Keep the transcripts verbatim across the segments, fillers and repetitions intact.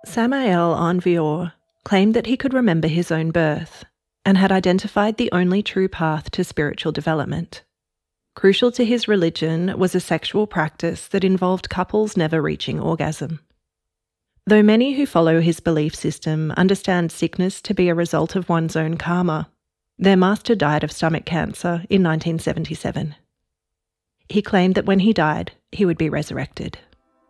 Samael Aun-Weor claimed that he could remember his own birth and had identified the only true path to spiritual development. Crucial to his religion was a sexual practice that involved couples never reaching orgasm. Though many who follow his belief system understand sickness to be a result of one's own karma, their master died of stomach cancer in nineteen seventy-seven. He claimed that when he died, he would be resurrected.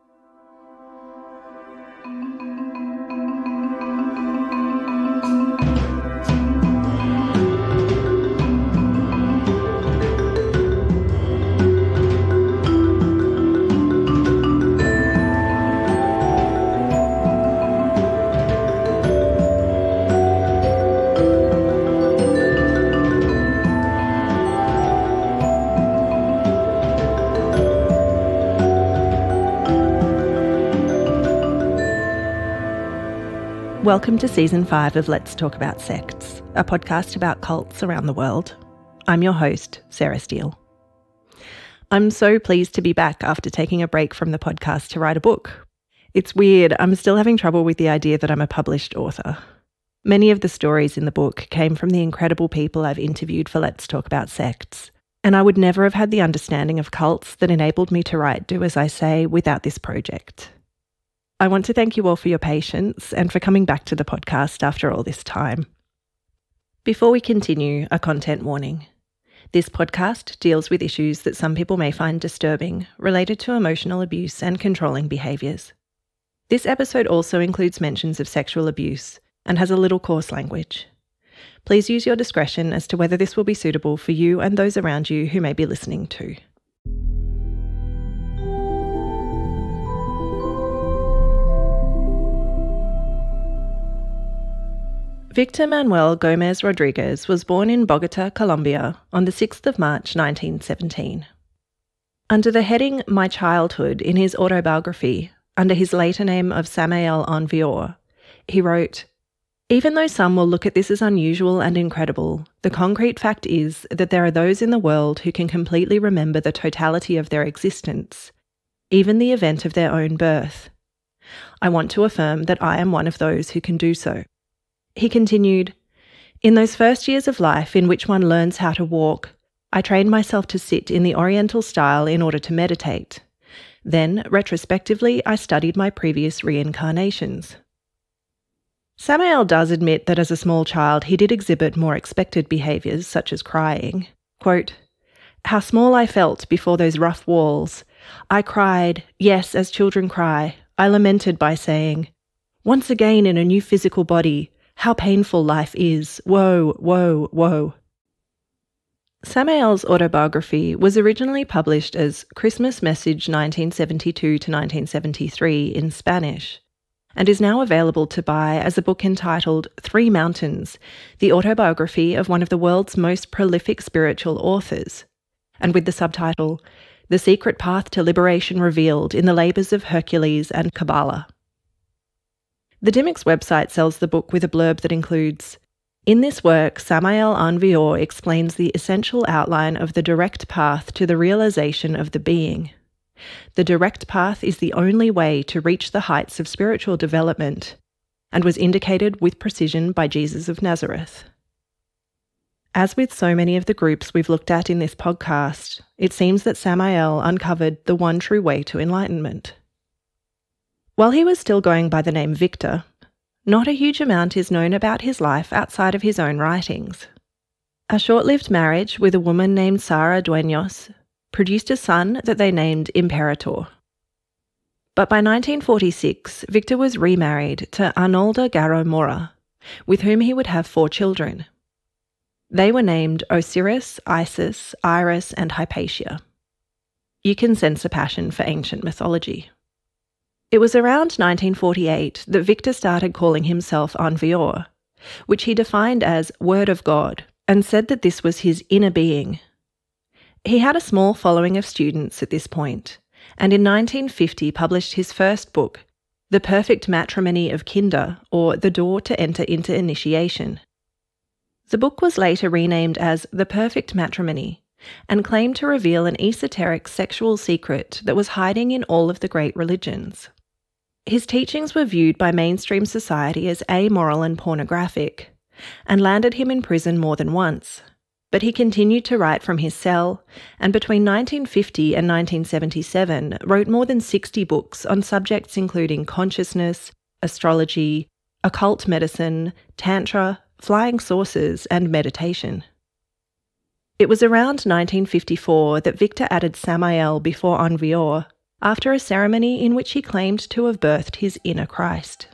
Welcome to Season five of Let's Talk About Sects, a podcast about cults around the world. I'm your host, Sarah Steele. I'm so pleased to be back after taking a break from the podcast to write a book. It's weird, I'm still having trouble with the idea that I'm a published author. Many of the stories in the book came from the incredible people I've interviewed for Let's Talk About Sects, and I would never have had the understanding of cults that enabled me to write Do As I Say without this project. I want to thank you all for your patience and for coming back to the podcast after all this time. Before we continue, a content warning. This podcast deals with issues that some people may find disturbing related to emotional abuse and controlling behaviours. This episode also includes mentions of sexual abuse and has a little coarse language. Please use your discretion as to whether this will be suitable for you and those around you who may be listening too. Victor Manuel Gomez Rodriguez was born in Bogota, Colombia on the sixth of March nineteen seventeen. Under the heading My Childhood in his autobiography, under his later name of Samael Aun-Weor, he wrote, "Even though some will look at this as unusual and incredible, the concrete fact is that there are those in the world who can completely remember the totality of their existence, even the event of their own birth. I want to affirm that I am one of those who can do so." He continued, "In those first years of life in which one learns how to walk, I trained myself to sit in the Oriental style in order to meditate. Then, retrospectively, I studied my previous reincarnations." Samael does admit that as a small child he did exhibit more expected behaviours, such as crying. Quote, "How small I felt before those rough walls. I cried, yes, as children cry. I lamented by saying, 'Once again in a new physical body. How painful life is. Woe, woe, woe.'" Samael's autobiography was originally published as Christmas Message nineteen seventy-two to nineteen seventy-three in Spanish, and is now available to buy as a book entitled Three Mountains, the autobiography of one of the world's most prolific spiritual authors, and with the subtitle The Secret Path to Liberation Revealed in the Labours of Hercules and Kabbalah. The Dymocks website sells the book with a blurb that includes, "In this work, Samael Aun-Weor explains the essential outline of the direct path to the realization of the being. The direct path is the only way to reach the heights of spiritual development, and was indicated with precision by Jesus of Nazareth." As with so many of the groups we've looked at in this podcast, it seems that Samael uncovered the one true way to enlightenment. While he was still going by the name Victor, not a huge amount is known about his life outside of his own writings. A short-lived marriage with a woman named Sara Dueños produced a son that they named Imperator. But by nineteen forty-six, Victor was remarried to Arnolda Garro Mora, with whom he would have four children. They were named Osiris, Isis, Iris, and Hypatia. You can sense a passion for ancient mythology. It was around nineteen forty-eight that Victor started calling himself Aun-Weor, which he defined as Word of God, and said that this was his inner being. He had a small following of students at this point, and in nineteen fifty published his first book, The Perfect Matrimony of Kinder, or The Door to Enter into Initiation. The book was later renamed as The Perfect Matrimony, and claimed to reveal an esoteric sexual secret that was hiding in all of the great religions. His teachings were viewed by mainstream society as amoral and pornographic, and landed him in prison more than once. But he continued to write from his cell, and between nineteen fifty and nineteen seventy-seven wrote more than sixty books on subjects including consciousness, astrology, occult medicine, tantra, flying saucers, and meditation. It was around nineteen fifty-four that Victor added Samael before Envior, after a ceremony in which he claimed to have birthed his inner Christ.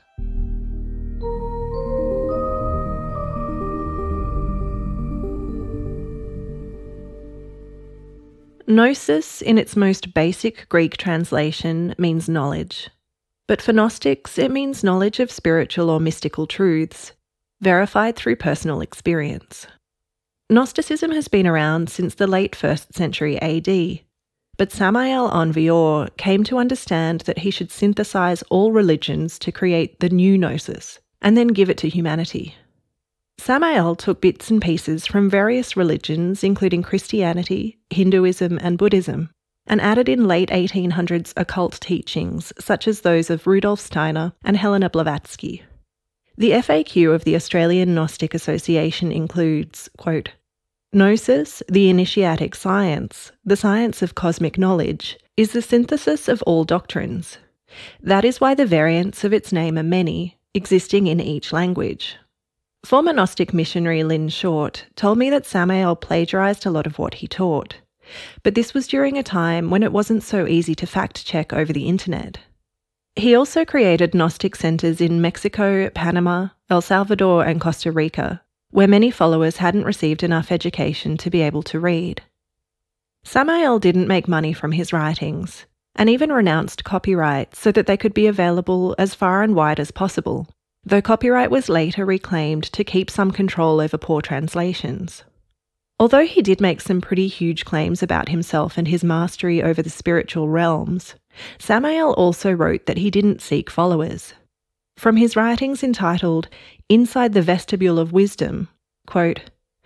Gnosis, in its most basic Greek translation, means knowledge. But for Gnostics, it means knowledge of spiritual or mystical truths, verified through personal experience. Gnosticism has been around since the late first century A D, but Samael Envior came to understand that he should synthesize all religions to create the new Gnosis, and then give it to humanity. Samael took bits and pieces from various religions, including Christianity, Hinduism, and Buddhism, and added in late eighteen hundreds occult teachings, such as those of Rudolf Steiner and Helena Blavatsky. The F A Q of the Australian Gnostic Association includes, quote, "Gnosis, the initiatic science, the science of cosmic knowledge, is the synthesis of all doctrines. That is why the variants of its name are many, existing in each language." Former Gnostic missionary Lynn Short told me that Samael plagiarised a lot of what he taught, but this was during a time when it wasn't so easy to fact-check over the internet. He also created Gnostic centres in Mexico, Panama, El Salvador and Costa Rica, where many followers hadn't received enough education to be able to read. Samael didn't make money from his writings, and even renounced copyright so that they could be available as far and wide as possible, though copyright was later reclaimed to keep some control over poor translations. Although he did make some pretty huge claims about himself and his mastery over the spiritual realms, Samael also wrote that he didn't seek followers. From his writings entitled Inside the Vestibule of Wisdom, quote,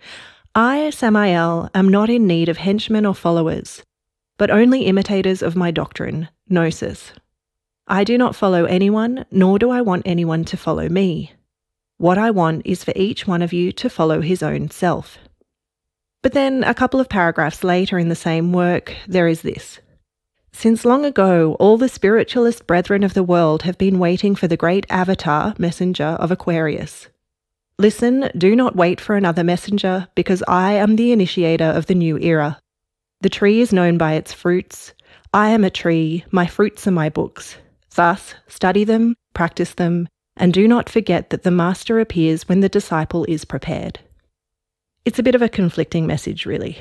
"I, Samael, am not in need of henchmen or followers, but only imitators of my doctrine, Gnosis. I do not follow anyone, nor do I want anyone to follow me. What I want is for each one of you to follow his own self." But then, a couple of paragraphs later in the same work, there is this. "Since long ago, all the spiritualist brethren of the world have been waiting for the great avatar messenger of Aquarius. Listen, do not wait for another messenger, because I am the initiator of the new era. The tree is known by its fruits. I am a tree, my fruits are my books. Thus, study them, practice them, and do not forget that the master appears when the disciple is prepared." It's a bit of a conflicting message, really.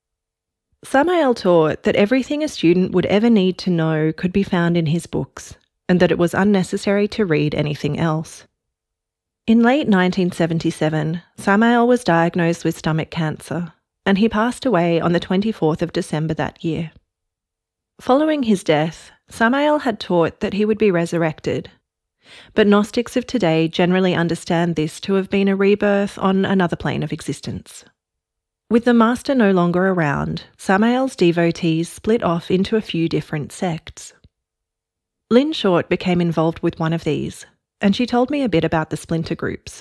Samael taught that everything a student would ever need to know could be found in his books, and that it was unnecessary to read anything else. In late nineteen seventy-seven, Samael was diagnosed with stomach cancer, and he passed away on the twenty-fourth of December that year. Following his death, Samael had taught that he would be resurrected, but Gnostics of today generally understand this to have been a rebirth on another plane of existence. With the master no longer around, Samael's devotees split off into a few different sects. Lynn Short became involved with one of these, and she told me a bit about the splinter groups.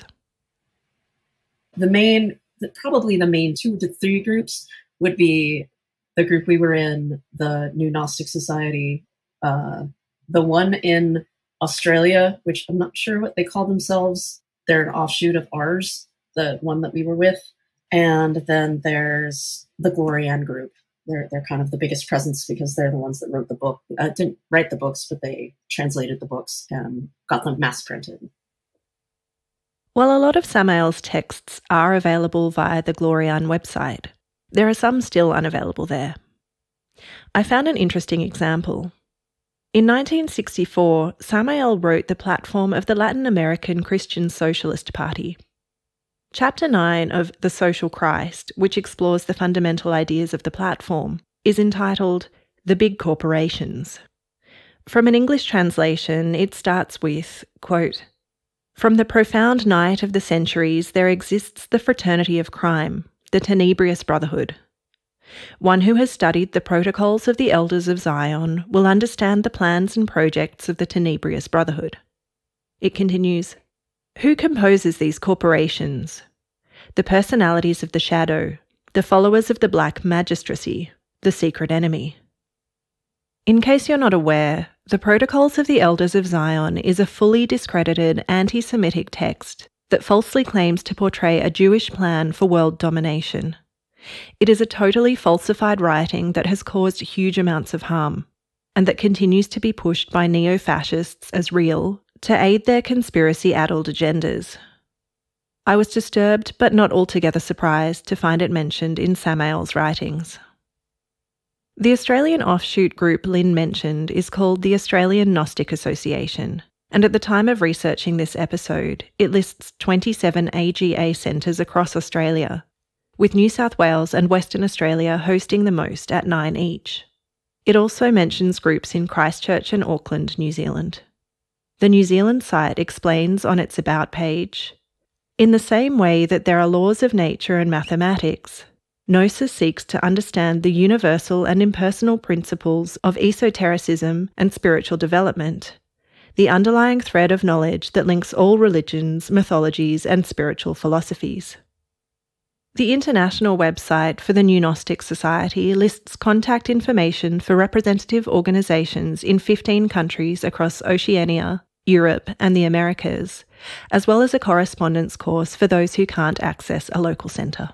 The main, probably the main two to three groups would be the group we were in, the New Gnostic Society, uh, the one in Australia, which I'm not sure what they call themselves. They're an offshoot of ours, the one that we were with. And then there's the Glorian group. They're, they're kind of the biggest presence because they're the ones that wrote the book. Uh, didn't write the books, but they translated the books and got them mass printed. While a lot of Samael's texts are available via the Glorian website, there are some still unavailable there. I found an interesting example. In nineteen sixty-four, Samael wrote the platform of the Latin American Christian Socialist Party. Chapter nine of The Social Christ, which explores the fundamental ideas of the platform, is entitled The Big Corporations. From an English translation, it starts with, quote, "From the profound night of the centuries there exists the fraternity of crime, the tenebrious brotherhood. One who has studied the protocols of the Elders of Zion will understand the plans and projects of the Tenebrious Brotherhood. It continues, who composes these corporations? The personalities of the shadow, the followers of the Black Magistracy, the secret enemy. In case you're not aware, the Protocols of the Elders of Zion is a fully discredited anti-Semitic text that falsely claims to portray a Jewish plan for world domination. It is a totally falsified writing that has caused huge amounts of harm, and that continues to be pushed by neo-fascists as real to aid their conspiracy-addled agendas. I was disturbed but not altogether surprised to find it mentioned in Samael's writings. The Australian offshoot group Lynn mentioned is called the Australian Gnostic Association, and at the time of researching this episode, it lists twenty-seven A G A centres across Australia, with New South Wales and Western Australia hosting the most at nine each. It also mentions groups in Christchurch and Auckland, New Zealand. The New Zealand site explains on its About page, in the same way that there are laws of nature and mathematics, Gnosis seeks to understand the universal and impersonal principles of esotericism and spiritual development, the underlying thread of knowledge that links all religions, mythologies, and spiritual philosophies. The international website for the New Gnostic Society lists contact information for representative organisations in fifteen countries across Oceania, Europe, and the Americas, as well as a correspondence course for those who can't access a local centre.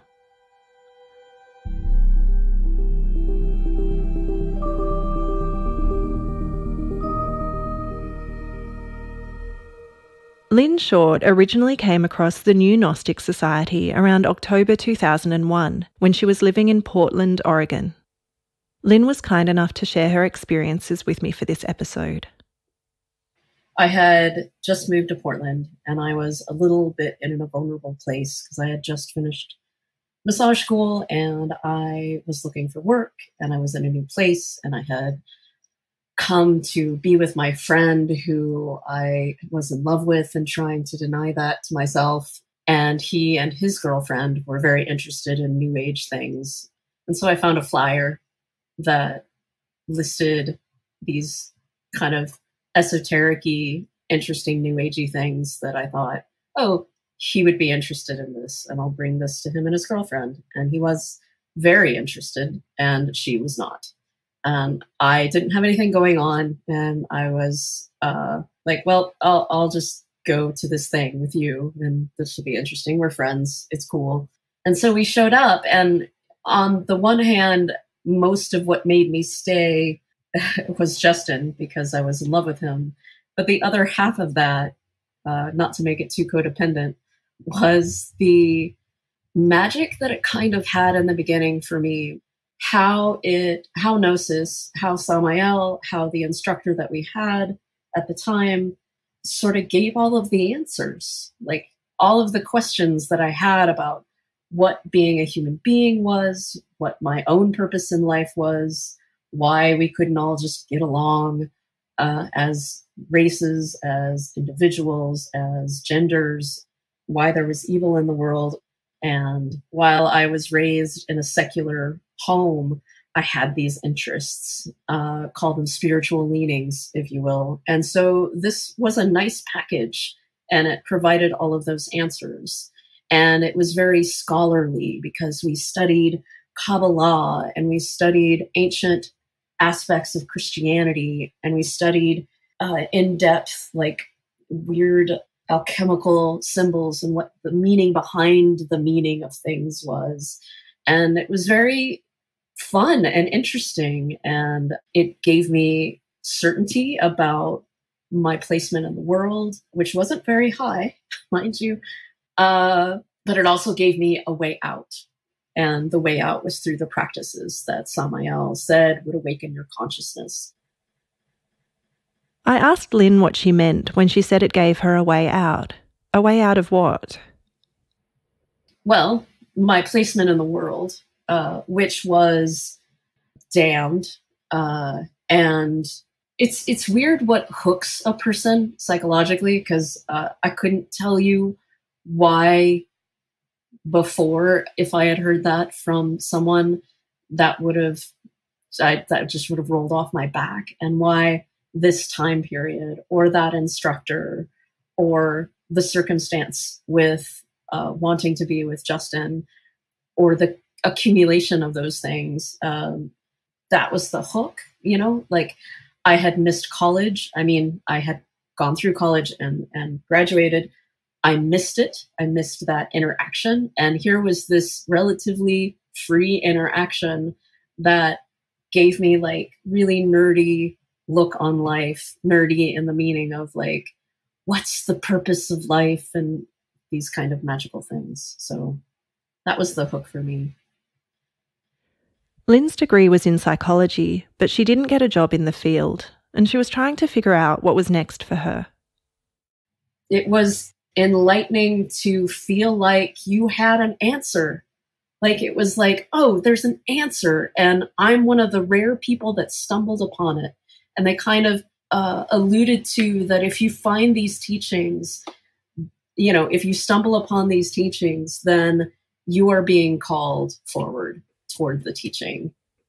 Lynn Short originally came across the New Gnostic Society around October two thousand one when she was living in Portland, Oregon. Lynn was kind enough to share her experiences with me for this episode. I had just moved to Portland and I was a little bit in a vulnerable place because I had just finished massage school and I was looking for work and I was in a new place and I had come to be with my friend who I was in love with and trying to deny that to myself. And he and his girlfriend were very interested in New Age things. And so I found a flyer that listed these kind of esoteric-y, interesting New Agey things that I thought, oh, he would be interested in this and I'll bring this to him and his girlfriend. And he was very interested and she was not. Um, I didn't have anything going on and I was uh, like, well, I'll, I'll just go to this thing with you and this will be interesting. We're friends. It's cool. And so we showed up and on the one hand, most of what made me stay was Justin because I was in love with him. But the other half of that, uh, not to make it too codependent, was the magic that it kind of had in the beginning for me. How it, how Gnosis, how Samael, how the instructor that we had at the time sort of gave all of the answers, like all of the questions that I had about what being a human being was, what my own purpose in life was, why we couldn't all just get along uh, as races, as individuals, as genders, why there was evil in the world. And while I was raised in a secular home, I had these interests, uh, call them spiritual leanings, if you will. And so this was a nice package and it provided all of those answers. And it was very scholarly because we studied Kabbalah and we studied ancient aspects of Christianity and we studied uh, in depth, like weird alchemical symbols and what the meaning behind the meaning of things was. And it was very fun and interesting. And it gave me certainty about my placement in the world, which wasn't very high, mind you. Uh, but it also gave me a way out. And the way out was through the practices that Samael said would awaken your consciousness. I asked Lynn what she meant when she said it gave her a way out. A way out of what? Well, my placement in the world, uh, which was damned. Uh, and it's it's weird what hooks a person psychologically, because uh, I couldn't tell you why before, if I had heard that from someone, that would have, I, that just would have rolled off my back, and why this time period or that instructor or the circumstance with uh, wanting to be with Justin or the accumulation of those things. Um, that was the hook, you know, like I had missed college. I mean, I had gone through college and, and graduated. I missed it. I missed that interaction. And here was this relatively free interaction that gave me like really nerdy look on life, nerdy in the meaning of like, what's the purpose of life and these kind of magical things. So that was the hook for me. Lynn's degree was in psychology, but she didn't get a job in the field, and she was trying to figure out what was next for her. It was enlightening to feel like you had an answer. Like it was like, oh, there's an answer, and I'm one of the rare people that stumbled upon it. And they kind of uh, alluded to that if you find these teachings, you know, if you stumble upon these teachings, then you are being called forward toward the teaching.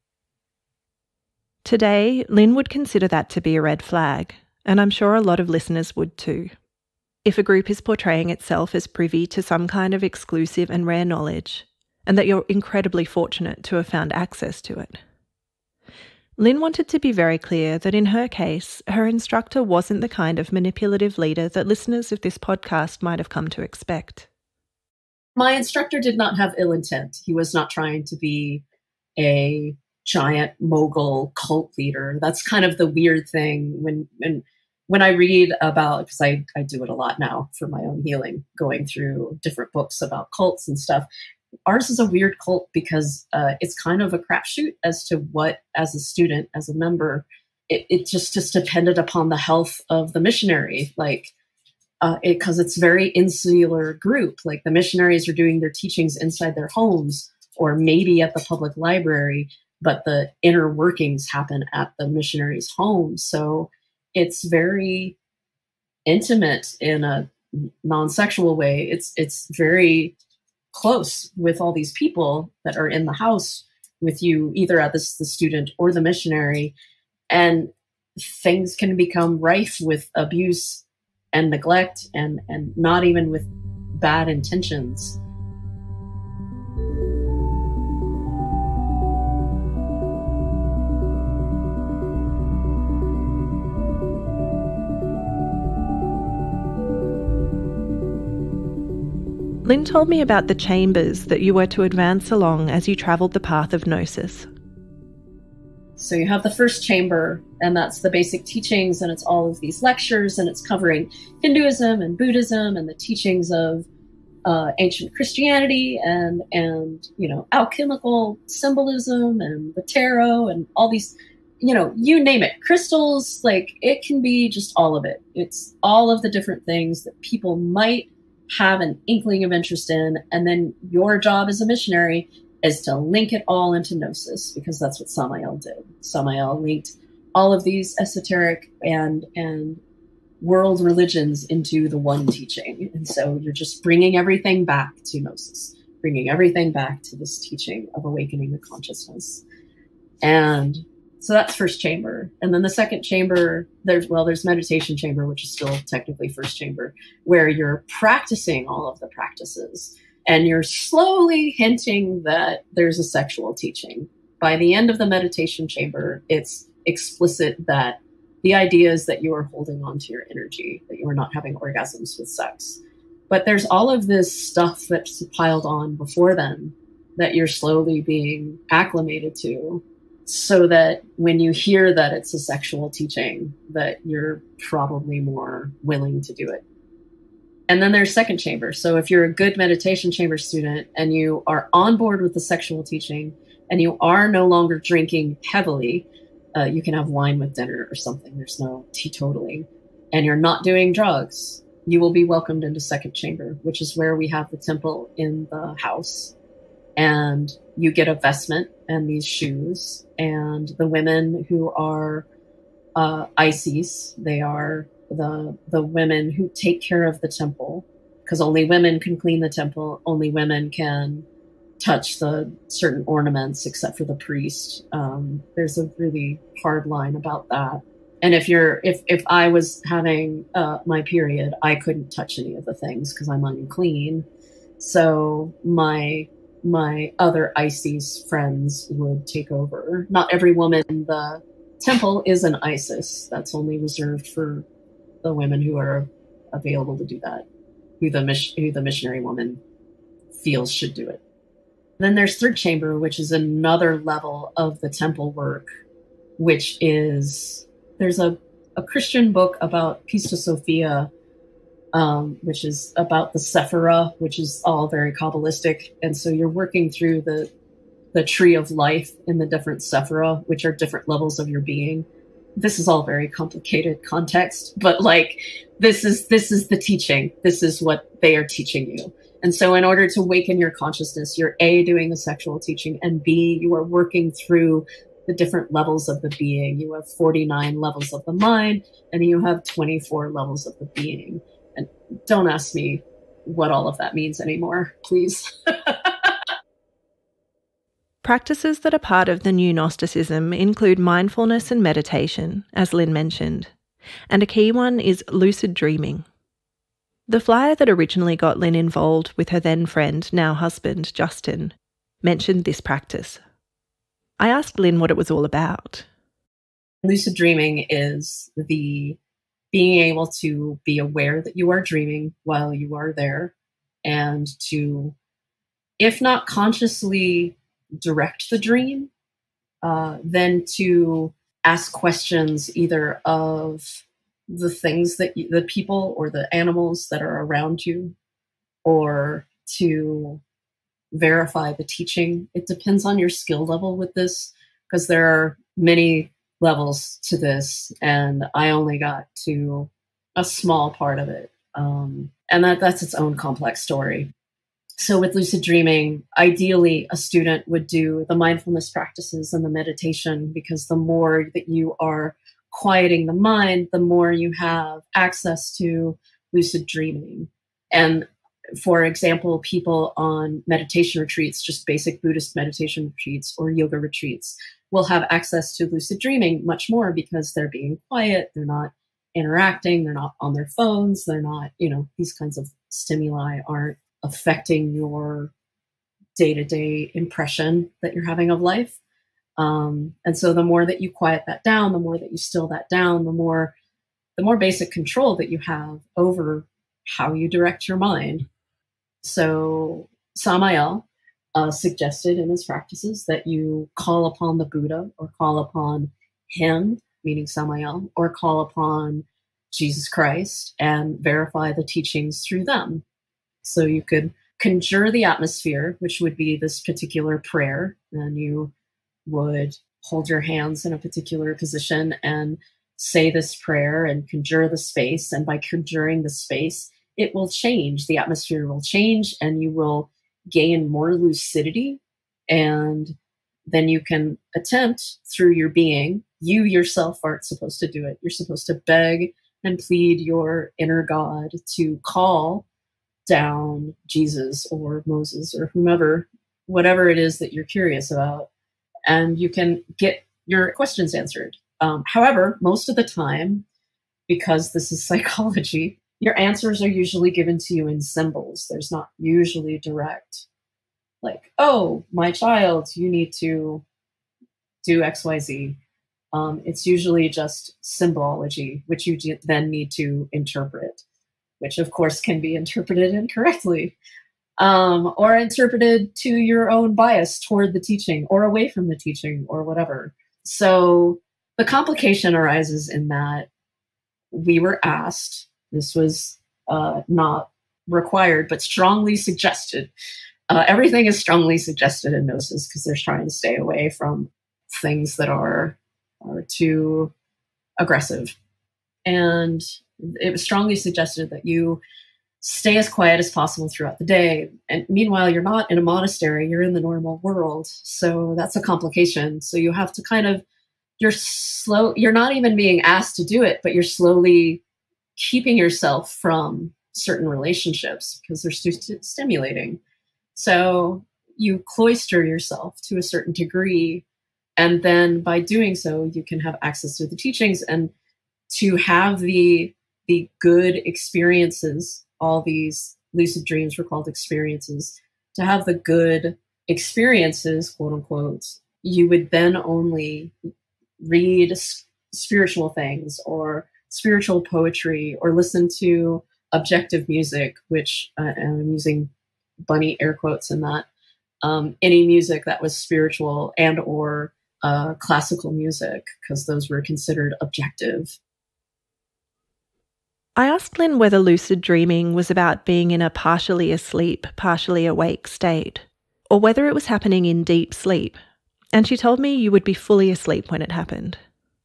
Today, Lynn would consider that to be a red flag, and I'm sure a lot of listeners would too. If a group is portraying itself as privy to some kind of exclusive and rare knowledge, and that you're incredibly fortunate to have found access to it. Lynn wanted to be very clear that in her case, her instructor wasn't the kind of manipulative leader that listeners of this podcast might have come to expect. My instructor did not have ill intent. He was not trying to be a giant mogul cult leader. That's kind of the weird thing when when, when I read about, because I, I do it a lot now for my own healing, going through different books about cults and stuff. Ours is a weird cult because uh, it's kind of a crapshoot as to what, as a student, as a member, it, it just, just depended upon the health of the missionary. Like, Uh, because it, it's very insular group. Like the missionaries are doing their teachings inside their homes or maybe at the public library, but the inner workings happen at the missionaries' home. So it's very intimate in a non-sexual way. It's it's very close with all these people that are in the house with you, either at this, the student or the missionary, and things can become rife with abuse and neglect, and, and not even with bad intentions. Lynn told me about the chambers that you were to advance along as you travelled the path of Gnosis. So you have the first chamber, and that's the basic teachings, and it's all of these lectures, and it's covering Hinduism and Buddhism and the teachings of uh, ancient Christianity and, and, you know, alchemical symbolism and the tarot and all these, you know, you name it, crystals, like it can be just all of it. It's all of the different things that people might have an inkling of interest in. And then your job as a missionary is to link it all into Gnosis, because that's what Samael did. Samael linked all of these esoteric and and world religions into the one teaching. And so you're just bringing everything back to Gnosis, bringing everything back to this teaching of awakening the consciousness. And so that's first chamber. And then the second chamber, there's, well, there's meditation chamber, which is still technically first chamber, where you're practicing all of the practices. And you're slowly hinting that there's a sexual teaching. By the end of the meditation chamber, it's explicit that the idea is that you are holding on to your energy, that you are not having orgasms with sex. But there's all of this stuff that's piled on before then that you're slowly being acclimated to, so that when you hear that it's a sexual teaching, that you're probably more willing to do it. And then there's second chamber. So if you're a good meditation chamber student and you are on board with the sexual teaching and you are no longer drinking heavily, uh, you can have wine with dinner or something. There's no teetotaling. And you're not doing drugs, you will be welcomed into second chamber, which is where we have the temple in the house. And you get a vestment and these shoes. And the women who are uh, Isis, they are the the women who take care of the temple, because only women can clean the temple, only women can touch the certain ornaments except for the priest. Um, there's a really hard line about that. And if you're, if, if I was having uh, my period, I couldn't touch any of the things because I'm unclean. So my, my other Isis friends would take over. Not every woman in the temple is an Isis. That's only reserved for the women who are available to do that, who the, who the missionary woman feels should do it. Then there's third chamber, which is another level of the temple work, which is, there's a, a Christian book about Pista Sophia, um, which is about the Sephira, which is all very Kabbalistic. And so you're working through the, the tree of life in the different Sephira, which are different levels of your being. This is all very complicated context, but like, this is, this is the teaching. This is what they are teaching you. And so in order to awaken your consciousness, you're A, doing the sexual teaching, and B, you are working through the different levels of the being. You have forty-nine levels of the mind, and you have twenty-four levels of the being. And don't ask me what all of that means anymore, please. Practices that are part of the new Gnosticism include mindfulness and meditation, as Lynn mentioned. And a key one is lucid dreaming. The flyer that originally got Lynn involved with her then friend, now husband, Justin, mentioned this practice. I asked Lynn what it was all about. Lucid dreaming is the being able to be aware that you are dreaming while you are there, and to, if not consciously direct the dream, uh, then to ask questions either of the things that you, the people or the animals that are around you, or to verify the teaching. It depends on your skill level with this, because there are many levels to this, and I only got to a small part of it. Um, and that, that's its own complex story. So with lucid dreaming, ideally a student would do the mindfulness practices and the meditation, because the more that you are quieting the mind, the more you have access to lucid dreaming. And for example, people on meditation retreats, just basic Buddhist meditation retreats or yoga retreats, will have access to lucid dreaming much more because they're being quiet, they're not interacting, they're not on their phones, they're not, you know, these kinds of stimuli aren't affecting your day-to-day impression that you're having of life. Um, and so the more that you quiet that down, the more that you still that down, the more, the more basic control that you have over how you direct your mind. So Samael uh, suggested in his practices that you call upon the Buddha, or call upon him, meaning Samael, or call upon Jesus Christ and verify the teachings through them. So you could conjure the atmosphere, which would be this particular prayer, and you would hold your hands in a particular position and say this prayer and conjure the space. And by conjuring the space, it will change. The atmosphere will change, and you will gain more lucidity. And then you can attempt through your being. You yourself aren't supposed to do it. You're supposed to beg and plead your inner God to call down Jesus or Moses or whomever, whatever it is that you're curious about, and you can get your questions answered. Um, however, most of the time, because this is psychology, your answers are usually given to you in symbols. There's not usually direct, like, oh, my child, you need to do X Y Z. Um, it's usually just symbology, which you then need to interpret, which of course can be interpreted incorrectly, um, or interpreted to your own bias toward the teaching or away from the teaching or whatever. So the complication arises in that we were asked, this was uh, not required, but strongly suggested. Uh, everything is strongly suggested in Gnosis because they're trying to stay away from things that are, are too aggressive. And it was strongly suggested that you stay as quiet as possible throughout the day. And meanwhile, you're not in a monastery, you're in the normal world. So that's a complication. So you have to kind of, you're slow, you're not even being asked to do it, but you're slowly keeping yourself from certain relationships because they're st- stimulating. So you cloister yourself to a certain degree. And then by doing so, you can have access to the teachings, and to have the the good experiences. All these lucid dreams were called experiences. To have the good experiences, quote unquote, you would then only read s- spiritual things or spiritual poetry or listen to objective music, which uh, I'm using bunny air quotes in that, um, any music that was spiritual and or uh, classical music, because those were considered objective. I asked Lynn whether lucid dreaming was about being in a partially asleep, partially awake state, or whether it was happening in deep sleep, and she told me you would be fully asleep when it happened.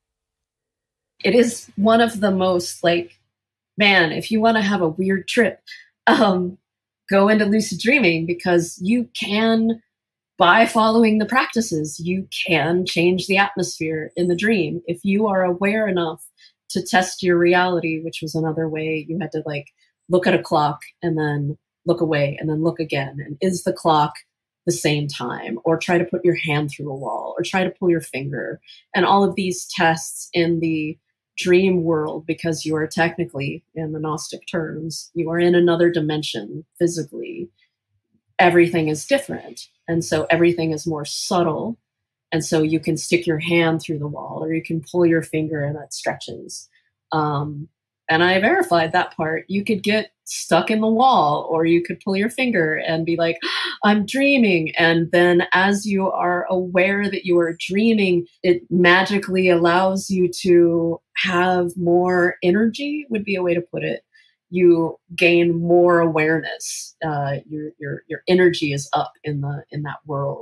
It is one of the most, like, man, if you want to have a weird trip, um, go into lucid dreaming, because you can, by following the practices, you can change the atmosphere in the dream. If you are aware enough to test your reality, which was another way you had to like look at a clock and then look away and then look again. And is the clock the same time? Or try to put your hand through a wall, or try to pull your finger. And all of these tests in the dream world, because you are technically, in the Gnostic terms, you are in another dimension physically. Everything is different. And so everything is more subtle. And so you can stick your hand through the wall, or you can pull your finger and that stretches. Um, and I verified that part. You could get stuck in the wall, or you could pull your finger and be like, I'm dreaming. And then as you are aware that you are dreaming, it magically allows you to have more energy, would be a way to put it. You gain more awareness. Uh, your your your energy is up in the in that world.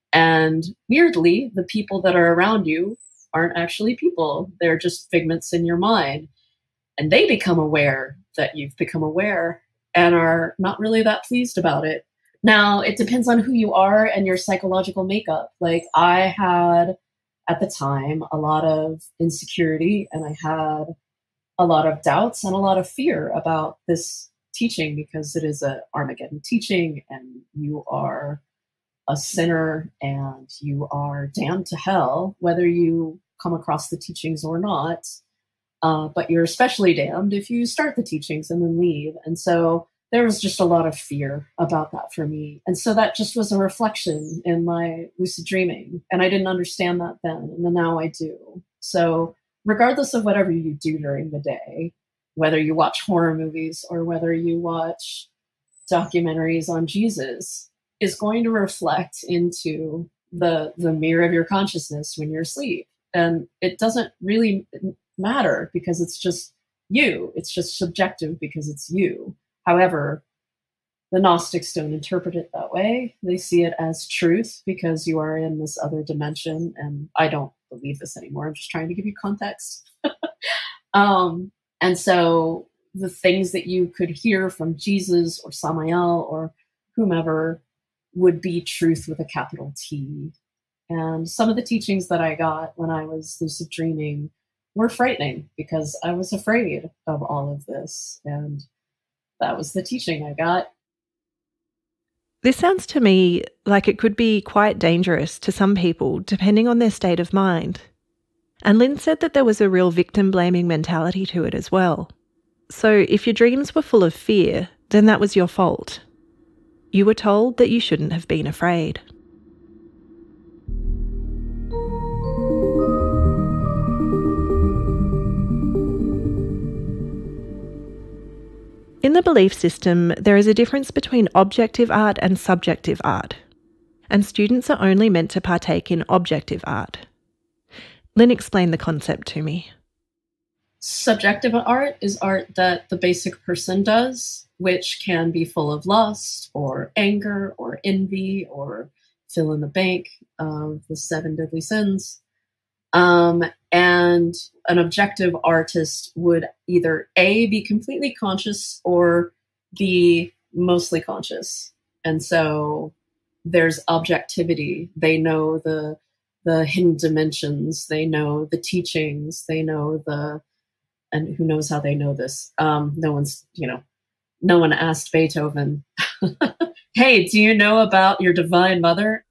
And weirdly, the people that are around you aren't actually people. They're just figments in your mind. And they become aware that you've become aware and are not really that pleased about it. Now, it depends on who you are and your psychological makeup. Like, I had, at the time, a lot of insecurity, and I had a lot of doubts and a lot of fear about this teaching, because it is a Armageddon teaching, and you are a sinner and you are damned to hell, whether you come across the teachings or not. Uh, but you're especially damned if you start the teachings and then leave. And so there was just a lot of fear about that for me. And so that just was a reflection in my lucid dreaming. And I didn't understand that then, and then now I do. So regardless of whatever you do during the day, whether you watch horror movies or whether you watch documentaries on Jesus, is going to reflect into the the mirror of your consciousness when you're asleep. And it doesn't really matter, because it's just you. It's just subjective because it's you. However, the Gnostics don't interpret it that way. They see it as truth, because you are in this other dimension. And I don't believe this anymore. I'm just trying to give you context. um, and so the things that you could hear from Jesus or Samael or whomever would be truth with a capital T. And some of the teachings that I got when I was lucid dreaming were frightening, because I was afraid of all of this. And that was the teaching I got. This sounds to me like it could be quite dangerous to some people, depending on their state of mind. And Lynn said that there was a real victim-blaming mentality to it as well. So if your dreams were full of fear, then that was your fault. You were told that you shouldn't have been afraid. In the belief system, there is a difference between objective art and subjective art, and students are only meant to partake in objective art. Lynn explained the concept to me. Subjective art is art that the basic person does, which can be full of lust or anger or envy or fill in the bank of the seven deadly sins. Um, and an objective artist would either A, be completely conscious, or be mostly conscious. And so there's objectivity. They know the the hidden dimensions. They know the teachings. They know the, and who knows how they know this? Um, no one's, you know, no one asked Beethoven Hey, do you know about your divine mother?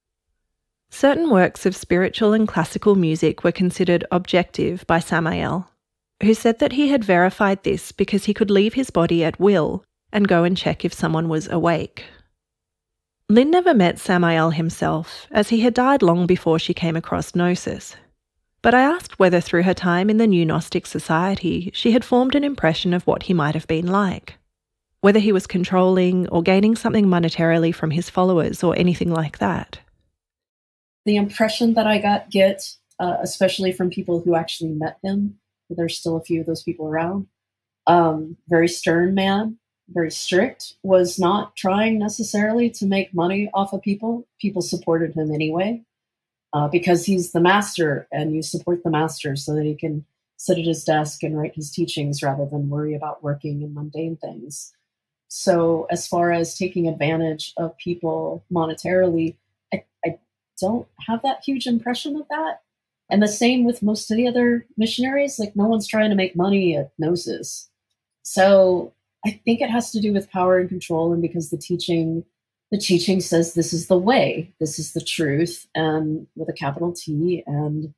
Certain works of spiritual and classical music were considered objective by Samael, who said that he had verified this because he could leave his body at will and go and check if someone was awake. Lynn never met Samael himself, as he had died long before she came across Gnosis. But I asked whether through her time in the New Gnostic Society she had formed an impression of what he might have been like. Whether he was controlling or gaining something monetarily from his followers or anything like that. The impression that I got get, uh, especially from people who actually met him, there's still a few of those people around, um, very stern man, very strict, was not trying necessarily to make money off of people. People supported him anyway, uh, because he's the master, and you support the master so that he can sit at his desk and write his teachings rather than worry about working and mundane things. So as far as taking advantage of people monetarily, I, I don't have that huge impression of that. And the same with most of the other missionaries, like no one's trying to make money at Gnosis. So I think it has to do with power and control, and because the teaching, the teaching says this is the way, this is the truth, and with a capital T, and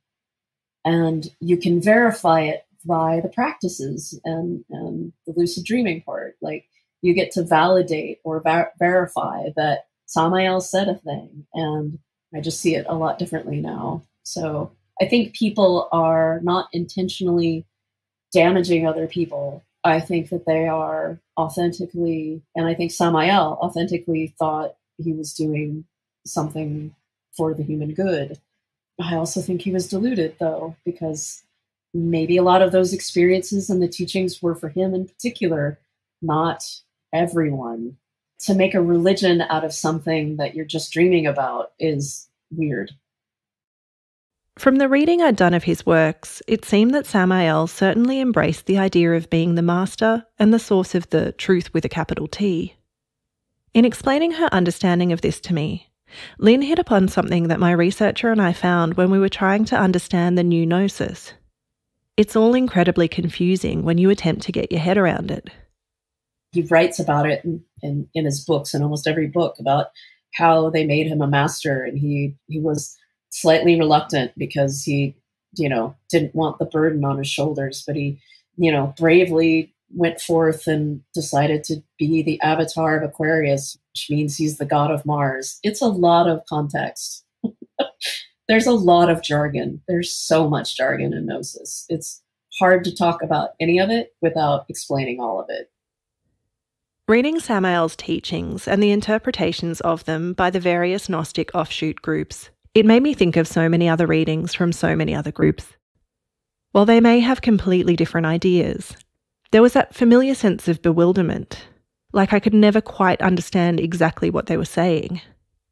and you can verify it by the practices and, and the lucid dreaming part. Like you get to validate or ver- verify that Samael said a thing, and I just see it a lot differently now. So I think people are not intentionally damaging other people. I think that they are authentically, and I think Samael authentically thought he was doing something for the human good. I also think he was deluded, though, because maybe a lot of those experiences and the teachings were for him in particular, not everyone. To make a religion out of something that you're just dreaming about is weird. From the reading I'd done of his works, it seemed that Samael certainly embraced the idea of being the master and the source of the truth with a capital T. In explaining her understanding of this to me, Lynn hit upon something that my researcher and I found when we were trying to understand the new Gnosis. It's all incredibly confusing when you attempt to get your head around it. He writes about it in, in, in his books, in almost every book, about how they made him a master, and he, he was slightly reluctant because he, you know, didn't want the burden on his shoulders, but he, you know, bravely went forth and decided to be the avatar of Aquarius, which means he's the god of Mars. It's a lot of context. There's a lot of jargon. There's so much jargon in Gnosis. It's hard to talk about any of it without explaining all of it. Reading Samael's teachings and the interpretations of them by the various Gnostic offshoot groups, it made me think of so many other readings from so many other groups. While they may have completely different ideas, there was that familiar sense of bewilderment, like I could never quite understand exactly what they were saying.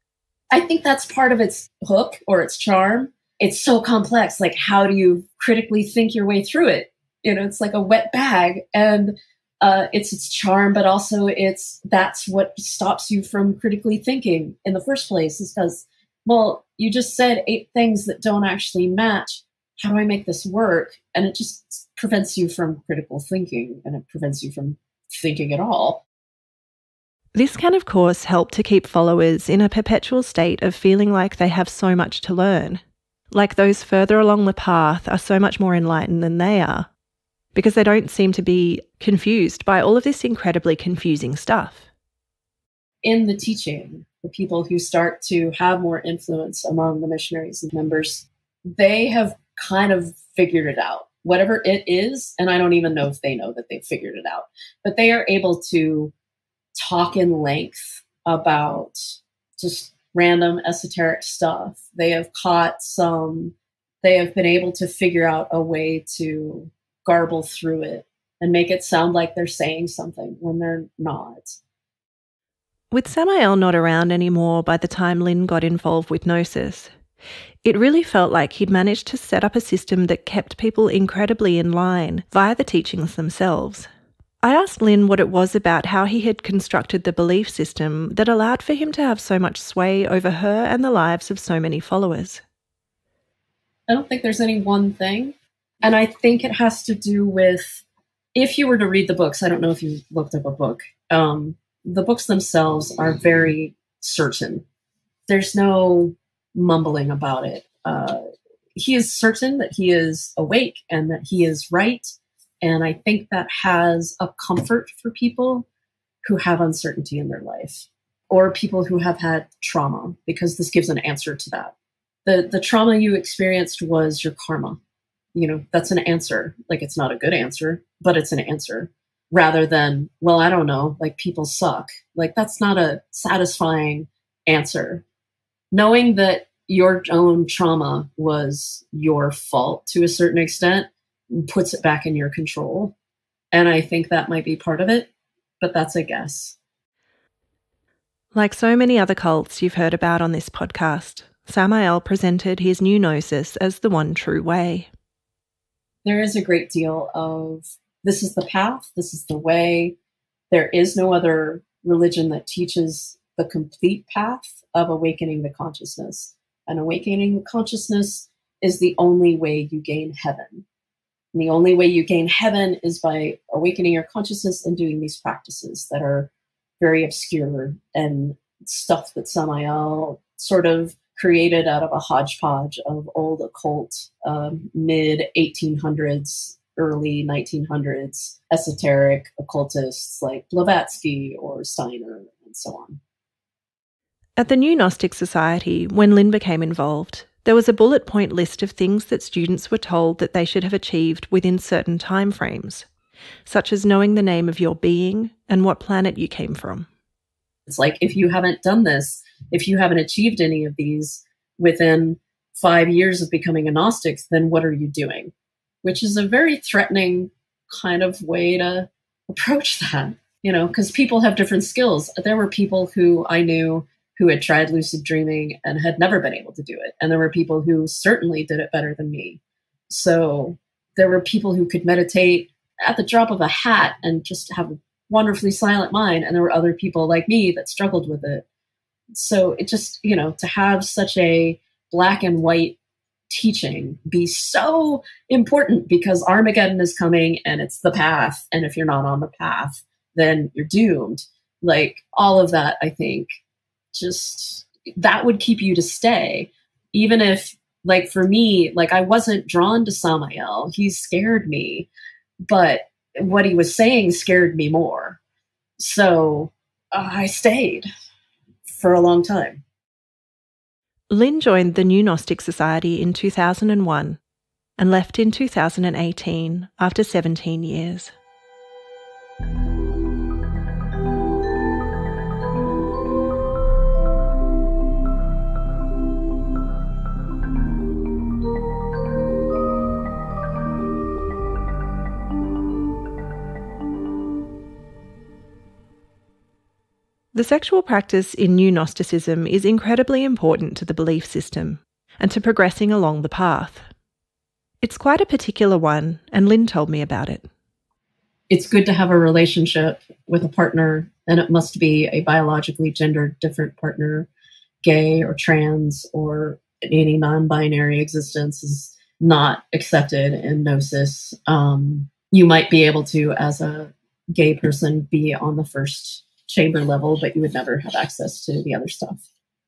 I think that's part of its hook or its charm. It's so complex. Like, how do you critically think your way through it? You know, it's like a wet bag, and uh, it's its charm, but also it's that's what stops you from critically thinking in the first place, is because, well, you just said eight things that don't actually match. How do I make this work? And it just prevents you from critical thinking, and it prevents you from thinking at all. This can, of course, help to keep followers in a perpetual state of feeling like they have so much to learn, like those further along the path are so much more enlightened than they are, because they don't seem to be confused by all of this incredibly confusing stuff. In the teaching, the people who start to have more influence among the missionaries and members, they have kind of figured it out, whatever it is. And I don't even know if they know that they've figured it out, but they are able to talk in length about just random esoteric stuff. They have caught some, they have been able to figure out a way to garble through it and make it sound like they're saying something when they're not. With Samael not around anymore by the time Lynn got involved with Gnosis, it really felt like he'd managed to set up a system that kept people incredibly in line via the teachings themselves. I asked Lynn what it was about how he had constructed the belief system that allowed for him to have so much sway over her and the lives of so many followers. I don't think there's any one thing. And I think it has to do with, if you were to read the books, I don't know if you looked up a book, um, the books themselves are very certain. There's no mumbling about it. Uh, he is certain that he is awake and that he is right. And I think that has a comfort for people who have uncertainty in their life, or people who have had trauma, because this gives an answer to that. The, the trauma you experienced was your karma. You know, that's an answer. Like, it's not a good answer, but it's an answer. Rather than, well, I don't know, like, people suck. Like, that's not a satisfying answer. Knowing that your own trauma was your fault to a certain extent puts it back in your control. And I think that might be part of it, but that's a guess. Like so many other cults you've heard about on this podcast, Samael presented his new gnosis as the one true way. There is a great deal of, this is the path, this is the way. There is no other religion that teaches the complete path of awakening the consciousness. And awakening the consciousness is the only way you gain heaven. And the only way you gain heaven is by awakening your consciousness and doing these practices that are very obscure and stuff that Samael sort of created out of a hodgepodge of old occult, um, mid eighteen hundreds, early nineteen hundreds, esoteric occultists like Blavatsky or Steiner and so on. At the new Gnostic Society, when Lynn became involved, there was a bullet point list of things that students were told that they should have achieved within certain timeframes, such as knowing the name of your being and what planet you came from. It's like, if you haven't done this, if you haven't achieved any of these within five years of becoming a Gnostic, then what are you doing? Which is a very threatening kind of way to approach that, you know, because people have different skills. There were people who I knew who had tried lucid dreaming and had never been able to do it. And there were people who certainly did it better than me. So there were people who could meditate at the drop of a hat and just have a wonderfully silent mind. And there were other people like me that struggled with it. So it just, you know, to have such a black and white teaching be so important, because Armageddon is coming and it's the path. And if you're not on the path, then you're doomed. Like, all of that, I think, just, that would keep you to stay. Even if, like, for me, like, I wasn't drawn to Samael. He scared me, but what he was saying scared me more. So uh, I stayed for a long time. Lynn joined the new Gnostic Society in two thousand one and left in two thousand eighteen after seventeen years. The sexual practice in New Gnosticism is incredibly important to the belief system and to progressing along the path. It's quite a particular one, and Lynn told me about it. It's good to have a relationship with a partner, and it must be a biologically gendered different partner. Gay or trans or any non-binary existence is not accepted in Gnosis. Um, you might be able to, as a gay person, be on the first chamber level, but you would never have access to the other stuff.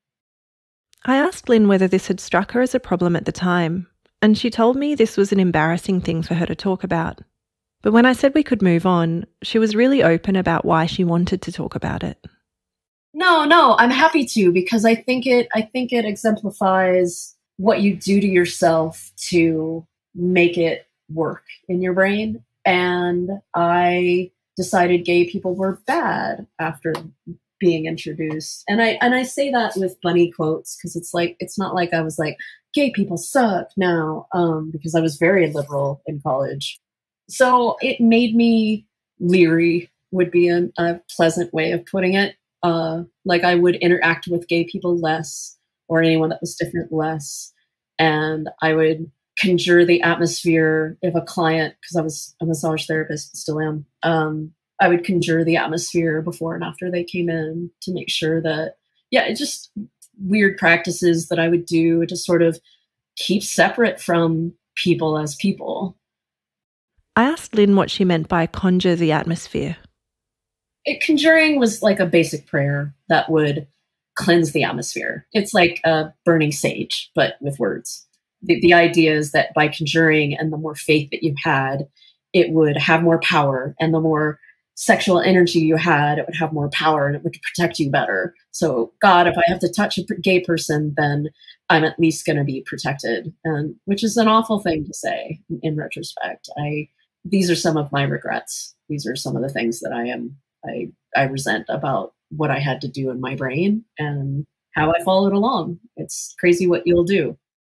I asked Lynn whether this had struck her as a problem at the time, and she told me this was an embarrassing thing for her to talk about. But when I said we could move on, she was really open about why she wanted to talk about it. No, no, I'm happy to, because I think it I think it exemplifies what you do to yourself to make it work in your brain. And I decided gay people were bad after being introduced. And I and I say that with bunny quotes, because it's like, it's not like I was like, gay people suck now, um, because I was very liberal in college. So it made me leery, would be a, a pleasant way of putting it. Uh, like, I would interact with gay people less, or anyone that was different less. And I would conjure the atmosphere if a client, because I was a massage therapist, still am, um, I would conjure the atmosphere before and after they came in to make sure that, yeah, it just weird practices that I would do to sort of keep separate from people as people. I asked Lynn what she meant by conjure the atmosphere. it, conjuring was like a basic prayer that would cleanse the atmosphere. It's like a burning sage, but with words. The, the idea is that by conjuring and the more faith that you had, it would have more power, and the more sexual energy you had, it would have more power and it would protect you better. So, God, if I have to touch a gay person, then I'm at least going to be protected, and which is an awful thing to say in retrospect. I these are some of my regrets. These are some of the things that I am I I resent about what I had to do in my brain and how I followed along. It's crazy what you'll do.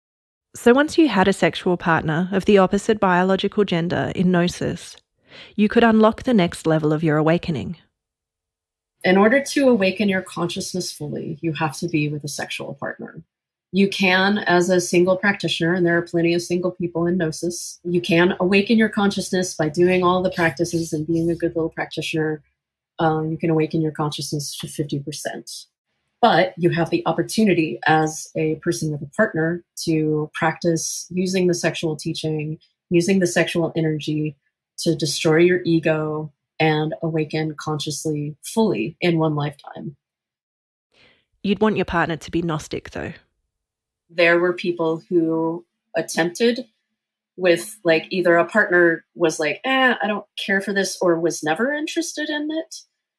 So once you had a sexual partner of the opposite biological gender in Gnosis, you could unlock the next level of your awakening. In order to awaken your consciousness fully, you have to be with a sexual partner. You can, as a single practitioner, and there are plenty of single people in Gnosis, you can awaken your consciousness by doing all the practices and being a good little practitioner. Um, you can awaken your consciousness to fifty percent. But you have the opportunity as a person with a partner to practice using the sexual teaching, using the sexual energy to destroy your ego and awaken consciously fully in one lifetime. You'd want your partner to be Gnostic, though. There were people who attempted with, like, either a partner was like, eh, I don't care for this, or was never interested in it.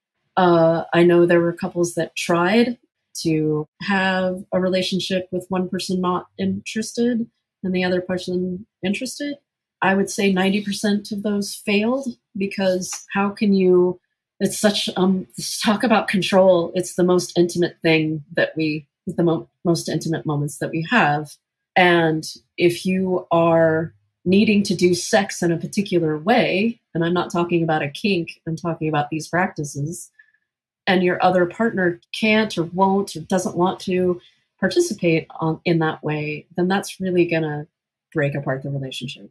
Uh, I know there were couples that tried to have a relationship with one person not interested and the other person interested. I would say ninety percent of those failed, because how can you, it's such, um, talk about control. It's the most intimate thing that we, the mo most intimate moments that we have. And if you are needing to do sex in a particular way, and I'm not talking about a kink, I'm talking about these practices, and your other partner can't or won't or doesn't want to participate on, in that way, then that's really going to break apart the relationship.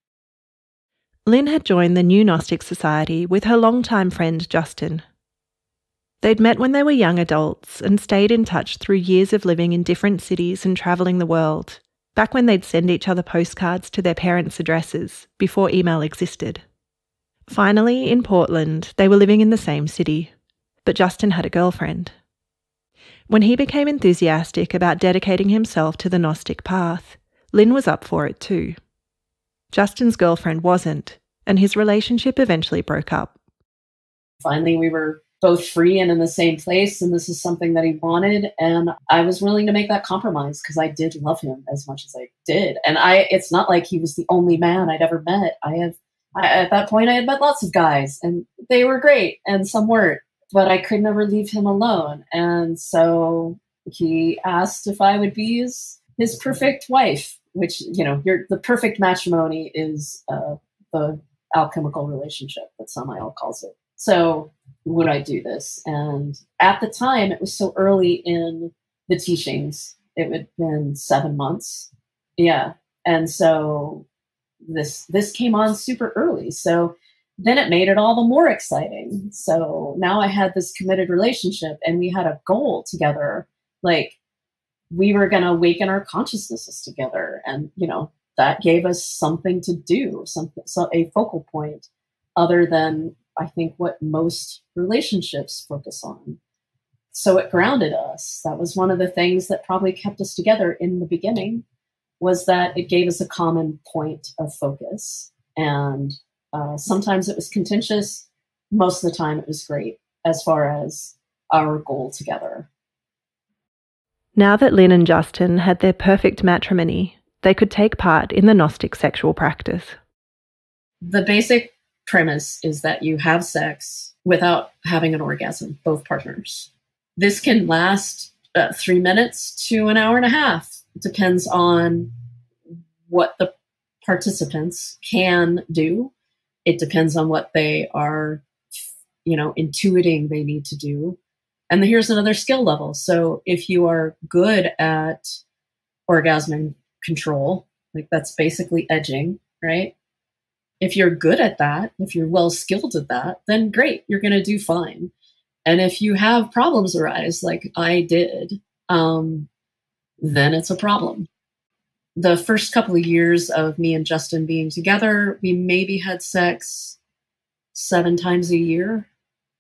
Lynn had joined the new Gnostic Society with her longtime friend Justin. They'd met when they were young adults and stayed in touch through years of living in different cities and travelling the world, back when they'd send each other postcards to their parents' addresses before email existed. Finally, in Portland, they were living in the same city. But Justin had a girlfriend. When he became enthusiastic about dedicating himself to the Gnostic path, Lynn was up for it too. Justin's girlfriend wasn't, and his relationship eventually broke up. Finally, we were both free and in the same place, and this is something that he wanted, and I was willing to make that compromise because I did love him as much as I did. And I, it's not like he was the only man I'd ever met. I have, I, at that point, I had met lots of guys, and they were great, and some weren't. But I could never leave him alone. And so he asked if I would be his, his perfect wife, which, you know, you're, the perfect matrimony is uh, the alchemical relationship that Samael calls it. So would I do this? And at the time, it was so early in the teachings. It would have been seven months. Yeah. And so this, this came on super early. So then it made it all the more exciting. So now I had this committed relationship and we had a goal together. Like, we were going to awaken our consciousnesses together. And, you know, that gave us something to do, something, so a focal point other than, I think, what most relationships focus on. So it grounded us. That was one of the things that probably kept us together in the beginning, was that it gave us a common point of focus. And Uh, sometimes it was contentious. Most of the time it was great as far as our goal together. Now that Lynn and Justin had their perfect matrimony, they could take part in the Gnostic sexual practice. The basic premise is that you have sex without having an orgasm, both partners. This can last uh, three minutes to an hour and a half. It depends on what the participants can do. It depends on what they are, you know, intuiting they need to do. And here's another skill level. So if you are good at orgasm control, like that's basically edging, right? If you're good at that, if you're well skilled at that, then great, you're going to do fine. And if you have problems arise, like I did, um, then it's a problem. The first couple of years of me and Justin being together, we maybe had sex seven times a year.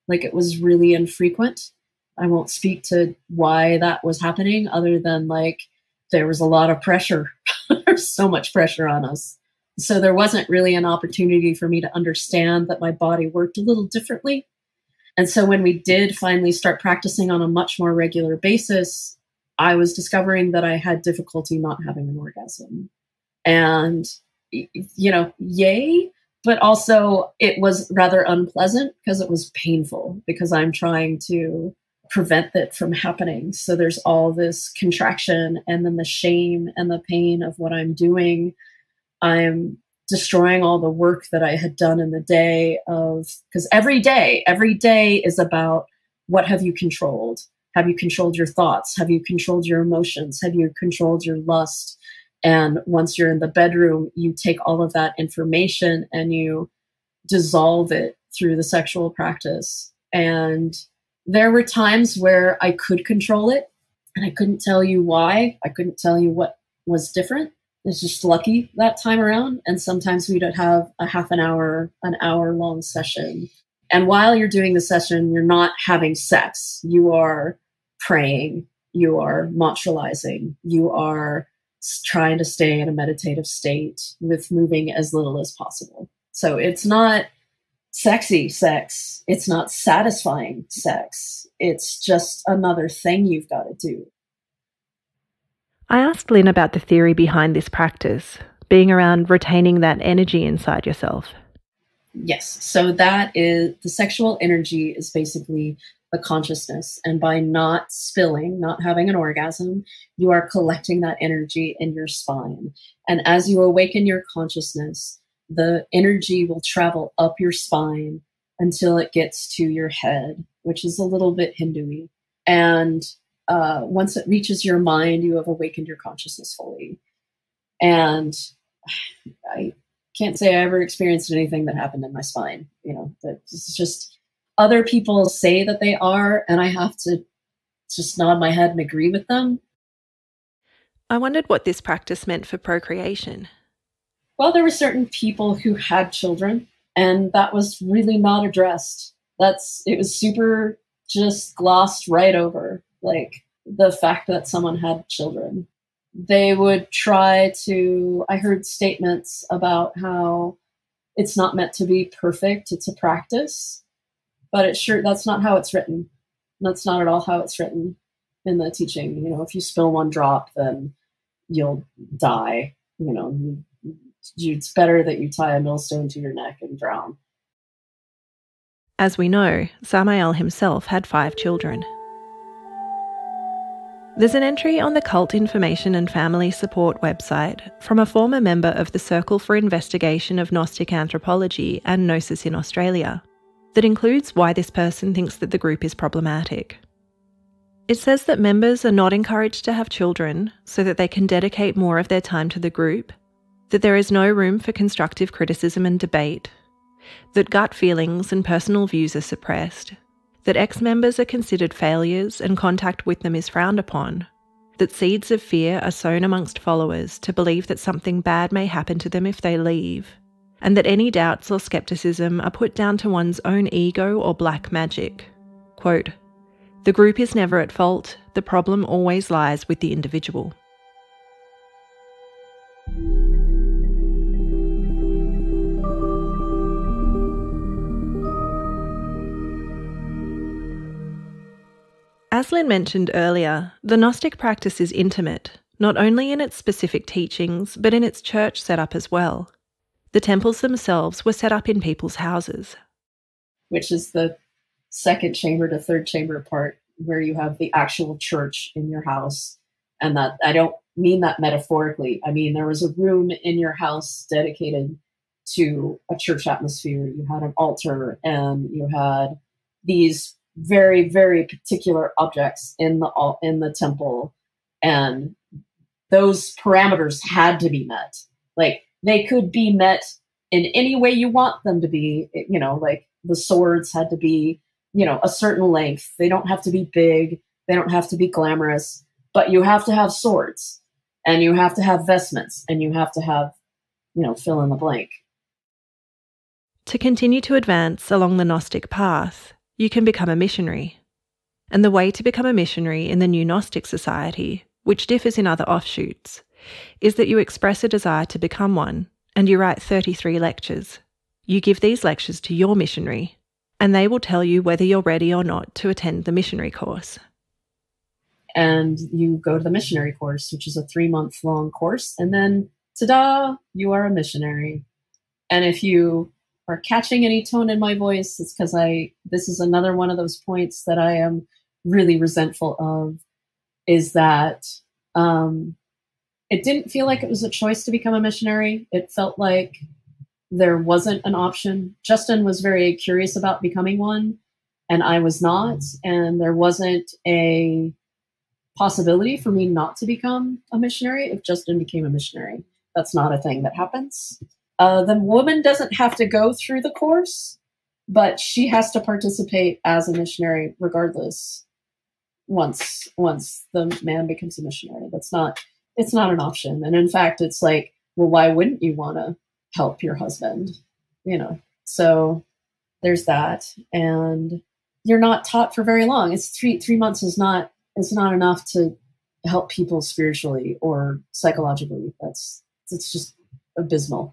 Like it was really infrequent. I won't speak to why that was happening other than like there was a lot of pressure. There's so much pressure on us. So there wasn't really an opportunity for me to understand that my body worked a little differently. And so when we did finally start practicing on a much more regular basis, I was discovering that I had difficulty not having an orgasm. And, you know, yay. But also it was rather unpleasant because it was painful because I'm trying to prevent it from happening. So there's all this contraction and then the shame and the pain of what I'm doing. I'm destroying all the work that I had done in the day of, because every day, every day is about what have you controlled? Have you controlled your thoughts? Have you controlled your emotions? Have you controlled your lust? And once you're in the bedroom, you take all of that information and you dissolve it through the sexual practice. And there were times where I could control it and I couldn't tell you why. I couldn't tell you what was different. It's just lucky that time around. And sometimes we'd have a half an hour, an hour long session. And while you're doing the session, you're not having sex. You are praying. You are mantralizing. You are trying to stay in a meditative state with moving as little as possible. So it's not sexy sex. It's not satisfying sex. It's just another thing you've got to do. I asked Lynn about the theory behind this practice, being around retaining that energy inside yourself. Yes. So that is, the sexual energy is basically the consciousness. And by not spilling, not having an orgasm, you are collecting that energy in your spine. And as you awaken your consciousness, the energy will travel up your spine until it gets to your head, which is a little bit Hindu-y. And uh, once it reaches your mind, you have awakened your consciousness fully. And I can't say I ever experienced anything that happened in my spine. You know, that it's just other people say that they are, and I have to just nod my head and agree with them. I wondered what this practice meant for procreation. Well, there were certain people who had children, and that was really not addressed. That's, it was super just glossed right over, like the fact that someone had children. They would try to, I heard statements about how it's not meant to be perfect, it's a practice, but it sure, that's not how it's written. That's not at all how it's written in the teaching. You know, if you spill one drop, then you'll die. You know, you, you, it's better that you tie a millstone to your neck and drown. As we know, Samael himself had five children. There's an entry on the Cult Information and Family Support website from a former member of the Circle for Investigation of Gnostic Anthropology and Gnosis in Australia that includes why this person thinks that the group is problematic. It says that members are not encouraged to have children so that they can dedicate more of their time to the group, that there is no room for constructive criticism and debate, that gut feelings and personal views are suppressed, that ex-members are considered failures and contact with them is frowned upon, that seeds of fear are sown amongst followers to believe that something bad may happen to them if they leave, and that any doubts or skepticism are put down to one's own ego or black magic. Quote, "The group is never at fault, the problem always lies with the individual." As Lynn mentioned earlier, the Gnostic practice is intimate, not only in its specific teachings, but in its church setup as well. The temples themselves were set up in people's houses. Which is the second chamber to third chamber part, where you have the actual church in your house. And that, I don't mean that metaphorically. I mean, there was a room in your house dedicated to a church atmosphere. You had an altar and you had these very, very particular objects in the in the temple, and those parameters had to be met. Like, they could be met in any way you want them to be. You know, like the swords had to be, you know, a certain length. They don't have to be big. They don't have to be glamorous. But you have to have swords, and you have to have vestments, and you have to have, you know, fill in the blank. To continue to advance along the Gnostic path, you can become a missionary. And the way to become a missionary in the New Gnostic Society, which differs in other offshoots, is that you express a desire to become one, and you write thirty-three lectures. You give these lectures to your missionary, and they will tell you whether you're ready or not to attend the missionary course. And you go to the missionary course, which is a three-month long course, and then, ta-da, you are a missionary. And if you are catching any tone in my voice, it's because I, this is another one of those points that I am really resentful of, is that um, it didn't feel like it was a choice to become a missionary. It felt like there wasn't an option. Justin was very curious about becoming one, and I was not. And there wasn't a possibility for me not to become a missionary if Justin became a missionary. That's not a thing that happens. Uh, the woman doesn't have to go through the course, but she has to participate as a missionary regardless. Once once the man becomes a missionary, that's not it's not an option. And in fact, it's like, well, why wouldn't you want to help your husband? You know. So there's that, and you're not taught for very long. It's three three months is not is not enough to help people spiritually or psychologically. That's it's just abysmal.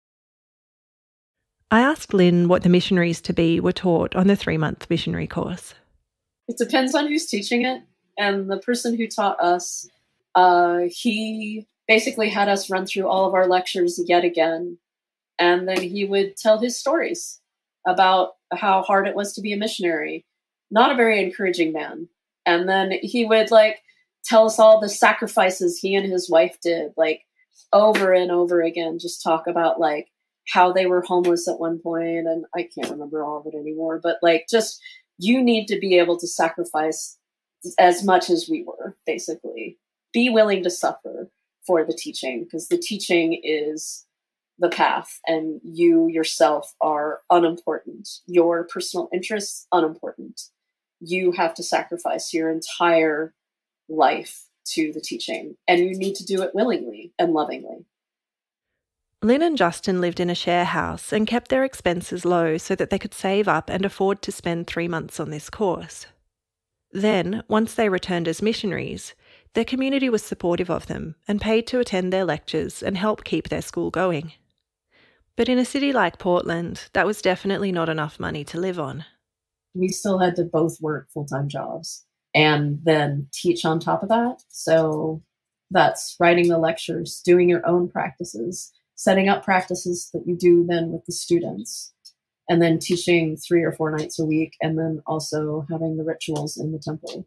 I asked Lynn what the missionaries to be were taught on the three-month missionary course. It depends on who's teaching it. And the person who taught us, uh, he basically had us run through all of our lectures yet again. And then he would tell his stories about how hard it was to be a missionary. Not a very encouraging man. And then he would like tell us all the sacrifices he and his wife did, like over and over again, just talk about like how they were homeless at one point, and I can't remember all of it anymore, but like just you need to be able to sacrifice as much as we were, basically. Be willing to suffer for the teaching, because the teaching is the path, and you yourself are unimportant. Your personal interests, unimportant. You have to sacrifice your entire life to the teaching, and you need to do it willingly and lovingly. Lynn and Justin lived in a share house and kept their expenses low so that they could save up and afford to spend three months on this course. Then, once they returned as missionaries, their community was supportive of them and paid to attend their lectures and help keep their school going. But in a city like Portland, that was definitely not enough money to live on. We still had to both work full-time jobs and then teach on top of that. So that's writing the lectures, doing your own practices, setting up practices that you do then with the students, and then teaching three or four nights a week, and then also having the rituals in the temple.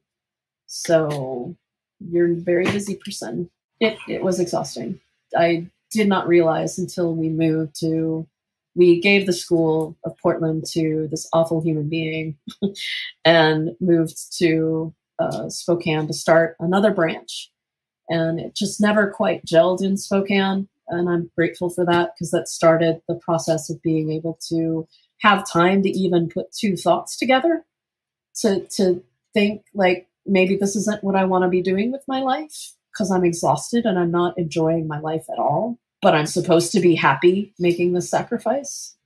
So you're a very busy person. It, it was exhausting. I did not realize until we moved to, we gave the school of Portland to this awful human being and moved to uh, Spokane to start another branch. And it just never quite gelled in Spokane. And I'm grateful for that, because that started the process of being able to have time to even put two thoughts together, to, to think like, maybe this isn't what I want to be doing with my life, because I'm exhausted and I'm not enjoying my life at all, but I'm supposed to be happy making this sacrifice.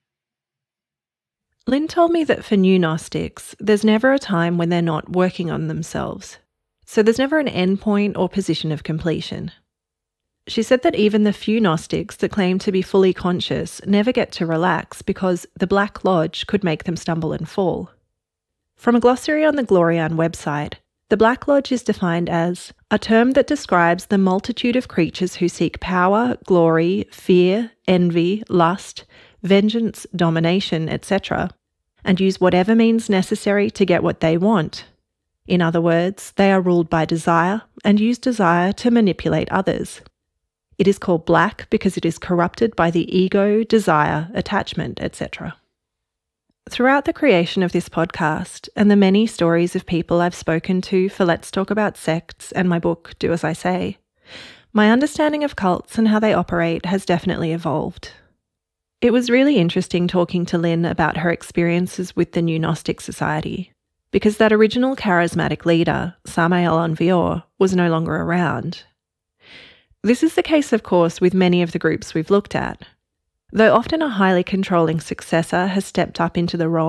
Lynn told me that for new Gnostics, there's never a time when they're not working on themselves. So there's never an endpoint or position of completion. She said that even the few Gnostics that claim to be fully conscious never get to relax because the Black Lodge could make them stumble and fall. From a glossary on the Glorian website, the Black Lodge is defined as a term that describes the multitude of creatures who seek power, glory, fear, envy, lust, vengeance, domination, et cetera, and use whatever means necessary to get what they want. In other words, they are ruled by desire and use desire to manipulate others. It is called black because it is corrupted by the ego, desire, attachment, et cetera. Throughout the creation of this podcast and the many stories of people I've spoken to for Let's Talk About Sects and my book, Do As I Say, my understanding of cults and how they operate has definitely evolved. It was really interesting talking to Lynn about her experiences with the New Gnostic Society, because that original charismatic leader, Samael Aun-Weor, was no longer around. This is the case, of course, with many of the groups we've looked at. Though often a highly controlling successor has stepped up into the role,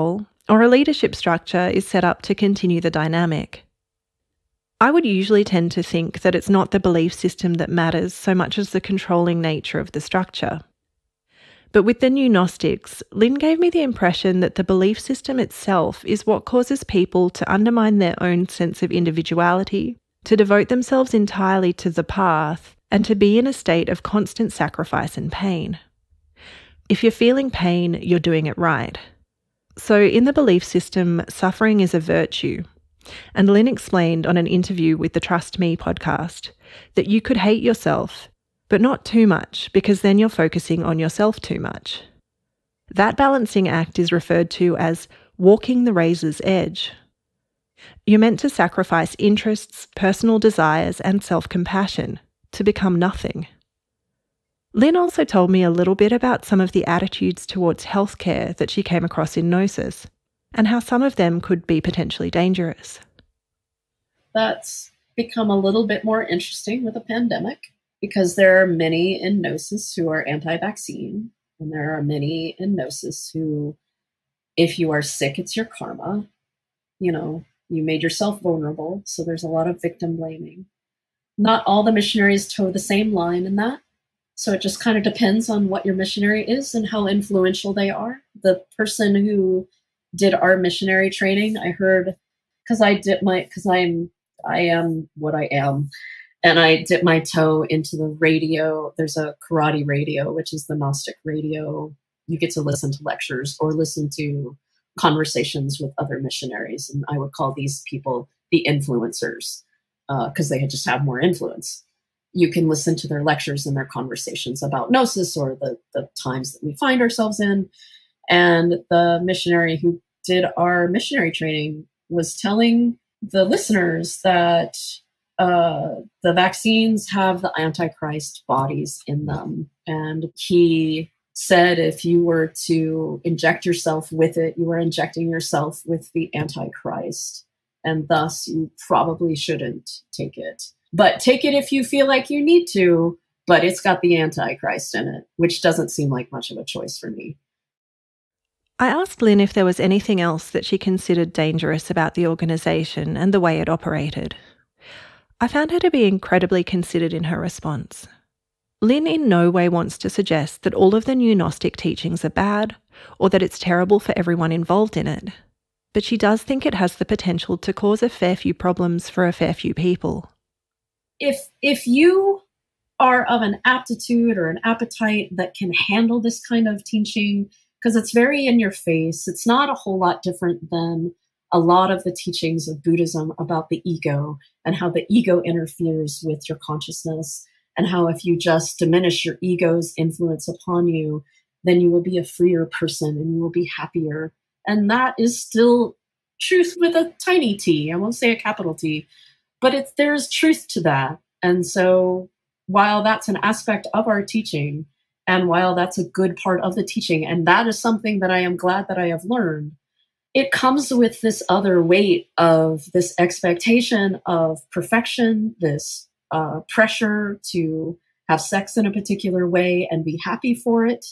or a leadership structure is set up to continue the dynamic. I would usually tend to think that it's not the belief system that matters so much as the controlling nature of the structure. But with the new Gnostics, Lynn gave me the impression that the belief system itself is what causes people to undermine their own sense of individuality, to devote themselves entirely to the path, and to be in a state of constant sacrifice and pain. If you're feeling pain, you're doing it right. So in the belief system, suffering is a virtue. And Lynn explained on an interview with the Trust Me podcast that you could hate yourself, but not too much, because then you're focusing on yourself too much. That balancing act is referred to as walking the razor's edge. You're meant to sacrifice interests, personal desires, and self-compassion to become nothing. Lynn also told me a little bit about some of the attitudes towards healthcare that she came across in Gnosis, and how some of them could be potentially dangerous. That's become a little bit more interesting with the pandemic, because there are many in Gnosis who are anti-vaccine, and there are many in Gnosis who, if you are sick, it's your karma. You know, you made yourself vulnerable, so there's a lot of victim blaming. Not all the missionaries toe the same line in that, so it just kind of depends on what your missionary is and how influential they are. The person who did our missionary training, I heard, because I dip my, because I'm, I am what I am, and I dip my toe into the radio. There's a karate radio, which is the Gnostic radio. You get to listen to lectures or listen to conversations with other missionaries, and I would call these people the influencers, because uh, they just have more influence. You can listen to their lectures and their conversations about Gnosis or the, the times that we find ourselves in. And the missionary who did our missionary training was telling the listeners that uh, the vaccines have the Antichrist bodies in them. And he said if you were to inject yourself with it, you were injecting yourself with the Antichrist. And thus, you probably shouldn't take it. But take it if you feel like you need to, but it's got the Antichrist in it, which doesn't seem like much of a choice for me. I asked Lynn if there was anything else that she considered dangerous about the organisation and the way it operated. I found her to be incredibly considered in her response. Lynn in no way wants to suggest that all of the new Gnostic teachings are bad, or that it's terrible for everyone involved in it, but she does think it has the potential to cause a fair few problems for a fair few people. If, if you are of an aptitude or an appetite that can handle this kind of teaching, because it's very in your face. It's not a whole lot different than a lot of the teachings of Buddhism about the ego and how the ego interferes with your consciousness, and how if you just diminish your ego's influence upon you, then you will be a freer person and you will be happier. And that is still truth with a tiny t. I won't say a capital T, but it's, there's truth to that. And so while that's an aspect of our teaching, and while that's a good part of the teaching, and that is something that I am glad that I have learned, it comes with this other weight of this expectation of perfection, this uh, pressure to have sex in a particular way and be happy for it,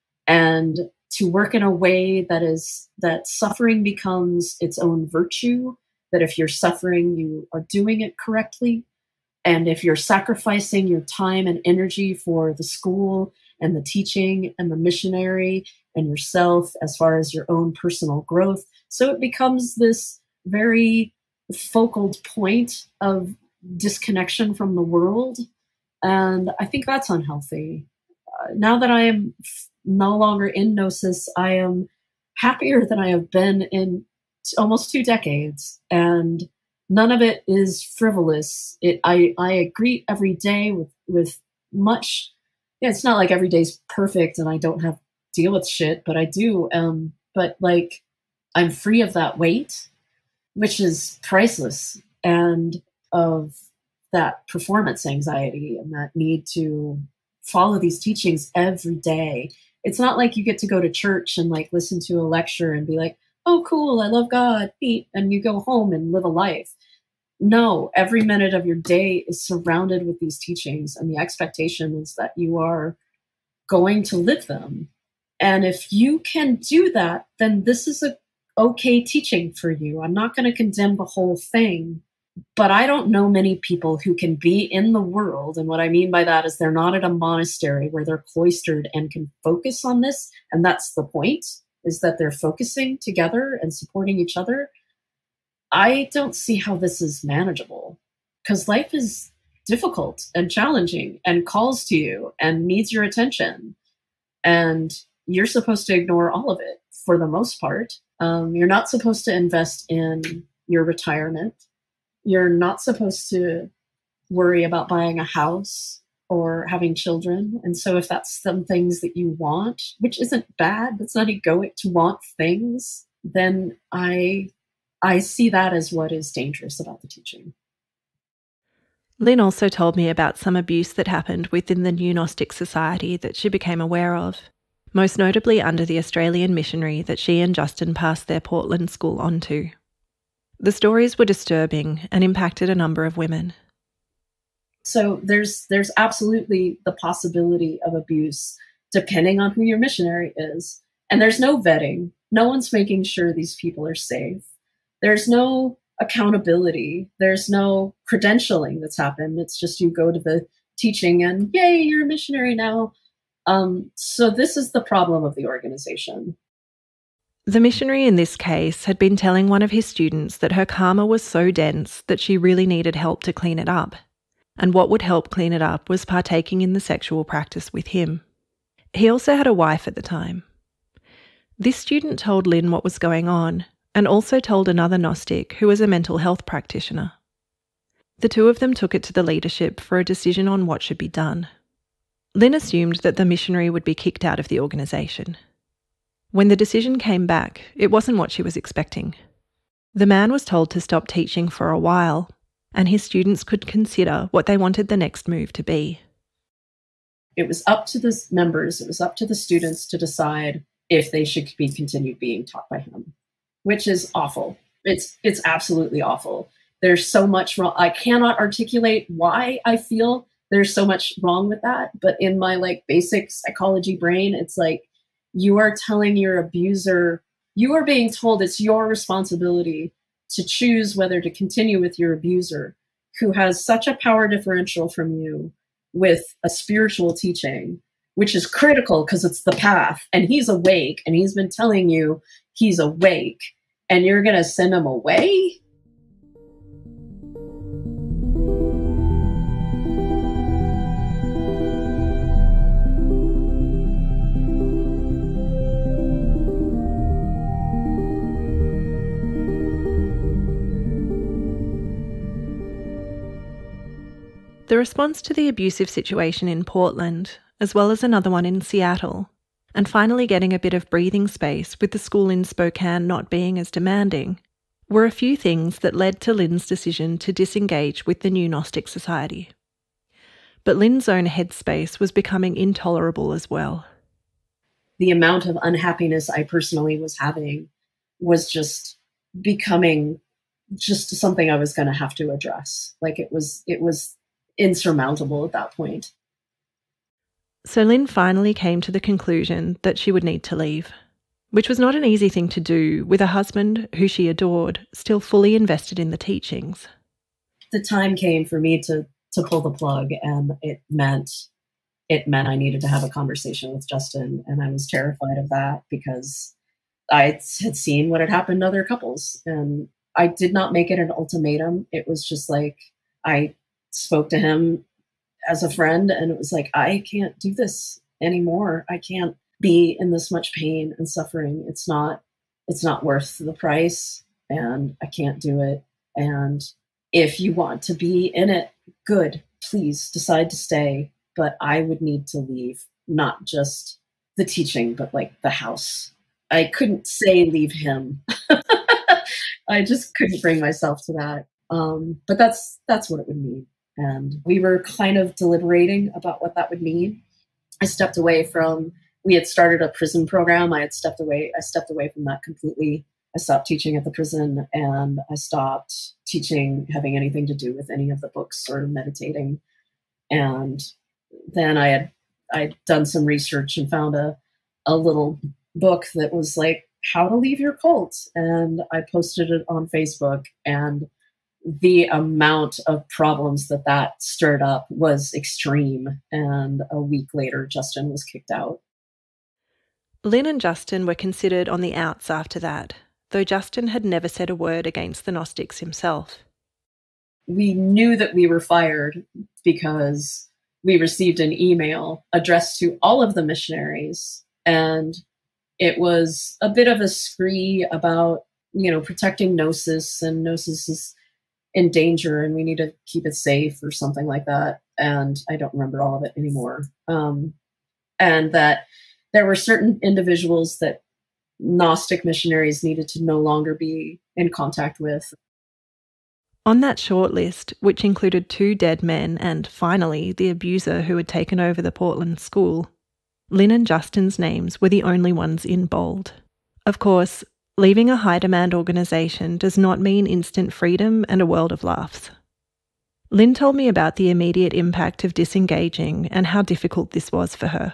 and to work in a way that is that suffering becomes its own virtue, that if you're suffering, you are doing it correctly. And if you're sacrificing your time and energy for the school and the teaching and the missionary and yourself as far as your own personal growth. So it becomes this very focal point of disconnection from the world. And I think that's unhealthy. Uh, now that I am no longer in Gnosis, I am happier than I have been in almost two decades. And none of it is frivolous. It, I, I greet every day with, with much, yeah, it's not like every day's perfect and I don't have to deal with shit, but I do. Um, but like, I'm free of that weight, which is priceless, and of that performance anxiety and that need to follow these teachings every day. It's not like you get to go to church and like listen to a lecture and be like, oh, cool, I love God, eat, and you go home and live a life. No, every minute of your day is surrounded with these teachings, and the expectation is that you are going to live them. And if you can do that, then this is a okay teaching for you. I'm not going to condemn the whole thing, but I don't know many people who can be in the world. And what I mean by that is they're not at a monastery where they're cloistered and can focus on this. And that's the point, is that they're focusing together and supporting each other. I don't see how this is manageable, because life is difficult and challenging and calls to you and needs your attention. And you're supposed to ignore all of it for the most part. Um, you're not supposed to invest in your retirement. You're not supposed to worry about buying a house or having children. And so if that's some things that you want, which isn't bad, that's not egoic to want things, then I I see that as what is dangerous about the teaching. Lynn also told me about some abuse that happened within the New Gnostic Society that she became aware of, most notably under the Australian missionary that she and Justin passed their Portland school on to. The stories were disturbing and impacted a number of women. So there's there's absolutely the possibility of abuse depending on who your missionary is. And there's no vetting. No one's making sure these people are safe. There's no accountability. There's no credentialing that's happened. It's just you go to the teaching and yay, you're a missionary now. Um, so this is the problem of the organization. The missionary in this case had been telling one of his students that her karma was so dense that she really needed help to clean it up. And what would help clean it up was partaking in the sexual practice with him. He also had a wife at the time. This student told Lynn what was going on, and also told another Gnostic who was a mental health practitioner. The two of them took it to the leadership for a decision on what should be done. Lynn assumed that the missionary would be kicked out of the organisation. When the decision came back, it wasn't what she was expecting. The man was told to stop teaching for a while, and his students could consider what they wanted the next move to be. It was up to the members, it was up to the students to decide if they should be continued being taught by him, which is awful. It's it's absolutely awful. There's so much wrong. I cannot articulate why I feel there's so much wrong with that, but in my like basic psychology brain, it's like you are telling your abuser, you are being told it's your responsibility to choose whether to continue with your abuser, who has such a power differential from you with a spiritual teaching, which is critical because it's the path, and he's awake and he's been telling you he's awake, and you're going to send him away? The response to the abusive situation in Portland, as well as another one in Seattle, and finally getting a bit of breathing space with the school in Spokane not being as demanding, were a few things that led to Lynn's decision to disengage with the New Gnostic Society. But Lynn's own headspace was becoming intolerable as well. The amount of unhappiness I personally was having was just becoming just something I was going to have to address. Like it was, it was insurmountable at that point. So Lynn finally came to the conclusion that she would need to leave, which was not an easy thing to do with a husband who she adored still fully invested in the teachings. The time came for me to to pull the plug, and it meant it meant I needed to have a conversation with Justin, and I was terrified of that because I had seen what had happened to other couples, and I did not make it an ultimatum. It was just like I spoke to him as a friend, and it was like, I can't do this anymore. I can't be in this much pain and suffering. It's not, it's not worth the price, and I can't do it. And if you want to be in it, good, please decide to stay. But I would need to leave, not just the teaching, but like the house. I couldn't say leave him. I just couldn't bring myself to that. Um, but that's, that's what it would mean. And we were kind of deliberating about what that would mean. I stepped away from, we had started a prison program. I had stepped away, I stepped away from that completely. I stopped teaching at the prison, and I stopped teaching, having anything to do with any of the books or meditating. And then I had, I'd done some research and found a, a little book that was like how to leave your cult. And I posted it on Facebook, and the amount of problems that that stirred up was extreme. And a week later, Justin was kicked out. Lynn and Justin were considered on the outs after that, though Justin had never said a word against the Gnostics himself. We knew that we were fired because we received an email addressed to all of the missionaries, and it was a bit of a scree about, you know, protecting Gnosis, and Gnosis is in danger and we need to keep it safe or something like that. And I don't remember all of it anymore. Um, and that there were certain individuals that Gnostic missionaries needed to no longer be in contact with. On that short list, which included two dead men and, finally, the abuser who had taken over the Portland school, Lynn and Justin's names were the only ones in bold. Of course, leaving a high-demand organisation does not mean instant freedom and a world of laughs. Lynn told me about the immediate impact of disengaging and how difficult this was for her.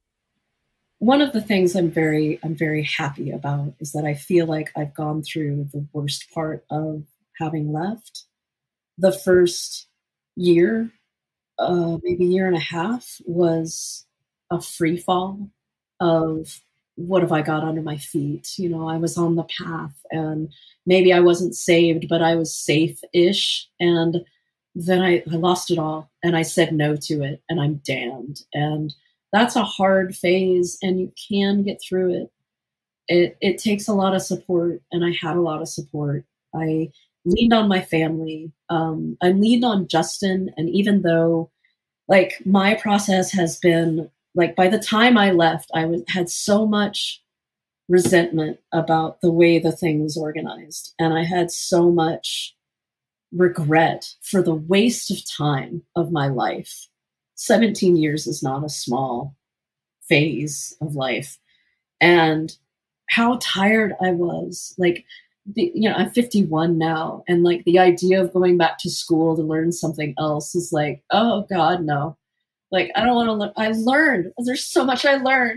One of the things I'm very, I'm very happy about is that I feel like I've gone through the worst part of having left. The first year, uh, maybe year and a half, was a free fall of what have I got under my feet? You know, I was on the path, and maybe I wasn't saved, but I was safe-ish. And then I, I lost it all, and I said no to it, and I'm damned. And that's a hard phase, and you can get through it. It, it takes a lot of support, and I had a lot of support. I leaned on my family. Um, I leaned on Justin, and even though, like, my process has been, like, by the time I left, I was, had so much resentment about the way the thing was organized. And I had so much regret for the waste of time of my life. seventeen years is not a small phase of life. And how tired I was. Like, the, you know, I'm fifty-one now. And like the idea of going back to school to learn something else is like, oh God, no. Like, I don't want to learn. I learned. There's so much I learned.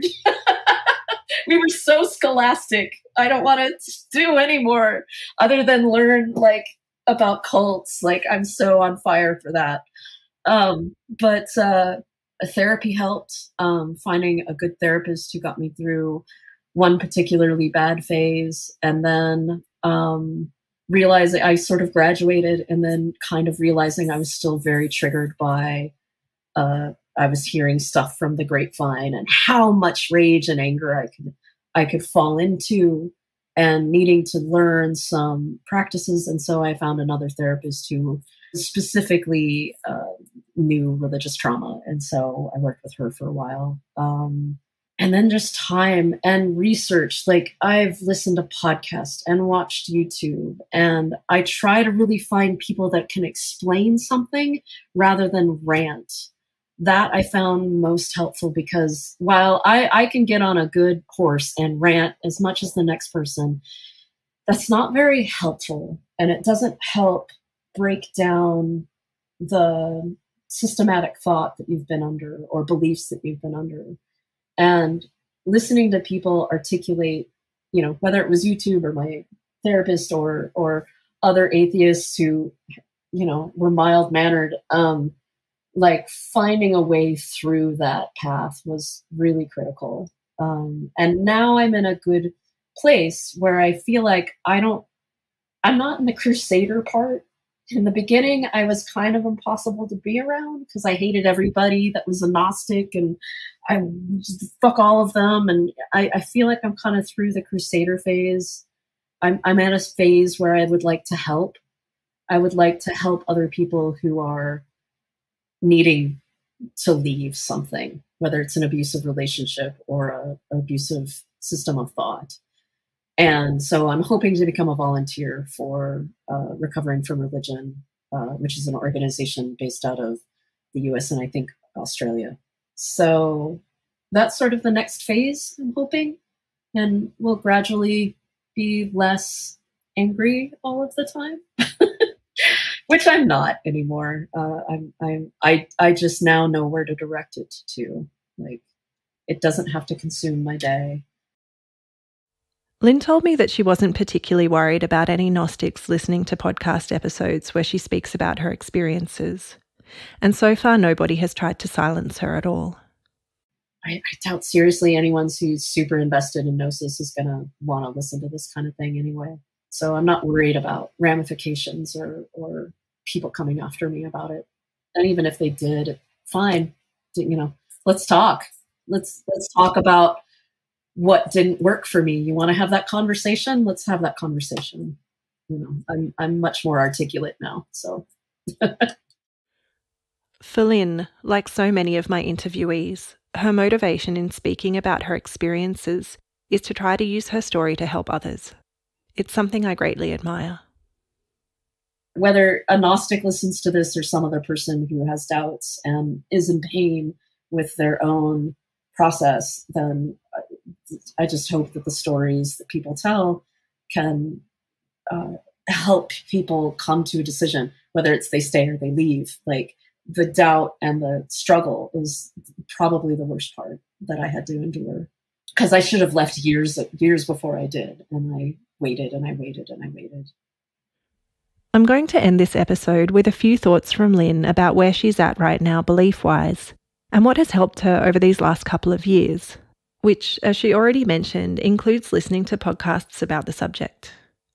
We were so scholastic. I don't want to do anymore other than learn like about cults. Like, I'm so on fire for that. Um, but uh, therapy helped. Um, finding a good therapist who got me through one particularly bad phase, and then um, realizing I sort of graduated, and then kind of realizing I was still very triggered by uh, I was hearing stuff from the grapevine and how much rage and anger I could I could fall into, and needing to learn some practices. And so I found another therapist who specifically uh, knew religious trauma. And so I worked with her for a while. Um, and then just time and research. Like, I've listened to podcasts and watched YouTube, and I try to really find people that can explain something rather than rant. That I found most helpful, because while I, I can get on a good horse and rant as much as the next person, that's not very helpful. And it doesn't help break down the systematic thought that you've been under, or beliefs that you've been under. And listening to people articulate, you know, whether it was YouTube or my therapist or or other atheists who, you know, were mild-mannered, um, like finding a way through that path was really critical. Um, and now I'm in a good place where I feel like I don't, I'm not in the crusader part. In the beginning, I was kind of impossible to be around because I hated everybody that was a Gnostic, and I just fuck all of them. And I, I feel like I'm kind of through the crusader phase. I'm, I'm at a phase where I would like to help. I would like to help other people who are needing to leave something, whether it's an abusive relationship or a, an abusive system of thought. And so I'm hoping to become a volunteer for uh, Recovering from Religion, uh, which is an organization based out of the U S and I think Australia. So that's sort of the next phase, I'm hoping, and we'll gradually be less angry all of the time. Which I'm not anymore. Uh, I'm, I'm, I, I just now know where to direct it to. Like, it doesn't have to consume my day. Lynn told me that she wasn't particularly worried about any Gnostics listening to podcast episodes where she speaks about her experiences. And so far, nobody has tried to silence her at all. I, I doubt seriously anyone who's super invested in Gnosis is going to want to listen to this kind of thing anyway. So I'm not worried about ramifications or, or people coming after me about it. And even if they did, fine. You know, let's talk. Let's let's talk about what didn't work for me. You want to have that conversation? Let's have that conversation. You know, I'm I'm much more articulate now. So for Lynn, like so many of my interviewees, her motivation in speaking about her experiences is to try to use her story to help others. It's something I greatly admire. Whether a Gnostic listens to this or some other person who has doubts and is in pain with their own process, then I just hope that the stories that people tell can uh, help people come to a decision, whether it's they stay or they leave. Like, the doubt and the struggle is probably the worst part that I had to endure, because I should have left years, years before I did. And I waited and I waited and I waited. I'm going to end this episode with a few thoughts from Lynn about where she's at right now belief-wise and what has helped her over these last couple of years, which, as she already mentioned, includes listening to podcasts about the subject.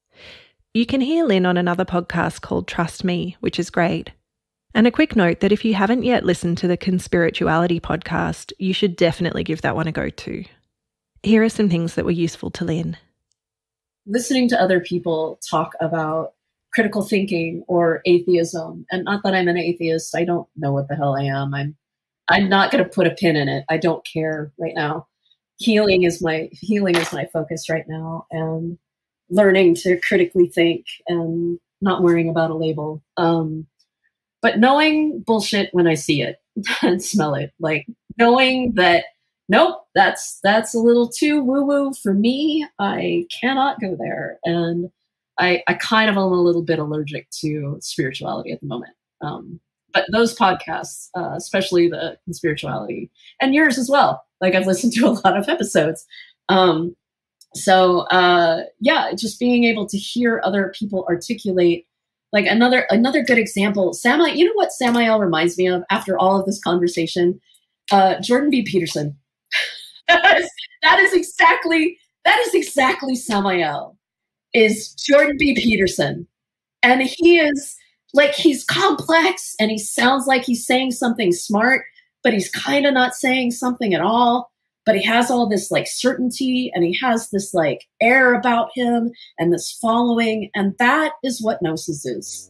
You can hear Lynn on another podcast called Trust Me, which is great. And a quick note that if you haven't yet listened to the Conspirituality podcast, you should definitely give that one a go too. Here are some things that were useful to Lynn. Listening to other people talk about critical thinking or atheism, and not that I'm an atheist, I don't know what the hell I am. I'm I'm not going to put a pin in it. I don't care right now. Healing is my healing is my focus right now, and learning to critically think and not worrying about a label. Um, but knowing bullshit when I see it and smell it, like knowing that, nope, that's that's a little too woo-woo for me. I cannot go there. And I, I kind of am a little bit allergic to spirituality at the moment. Um, but those podcasts, uh, especially the Conspirituality, and yours as well, like I've listened to a lot of episodes. Um, so uh, yeah, just being able to hear other people articulate, like another another good example, Samael, you know what Samael reminds me of after all of this conversation? Uh, Jordan B. Peterson. that, is, that is exactly, that is exactly Samael. Is Jordan B. Peterson. And he is like, he's complex and he sounds like he's saying something smart, but he's kind of not saying something at all. But he has all this like certainty and he has this like air about him and this following. And that is what Gnosis is.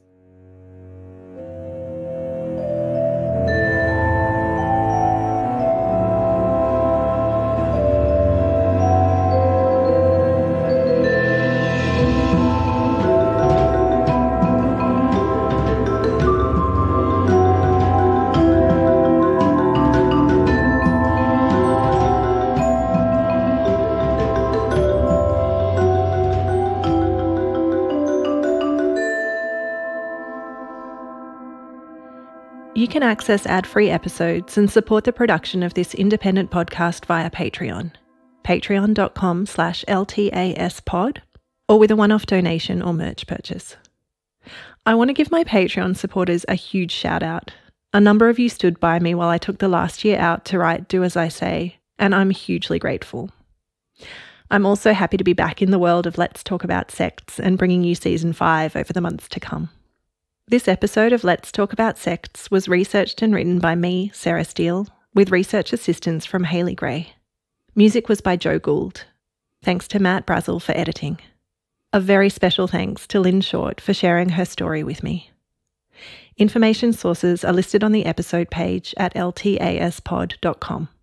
You can access ad-free episodes and support the production of this independent podcast via Patreon, patreon.com slash ltaspod, or with a one-off donation or merch purchase. I want to give my Patreon supporters a huge shout out. A number of you stood by me while I took the last year out to write Do As I Say, and I'm hugely grateful. I'm also happy to be back in the world of Let's Talk About Sects and bringing you season five over the months to come. This episode of Let's Talk About Sects was researched and written by me, Sarah Steele, with research assistance from Hayley Gray. Music was by Joe Gould. Thanks to Matt Brazel for editing. A very special thanks to Lynn Short for sharing her story with me. Information sources are listed on the episode page at l t a s pod dot com.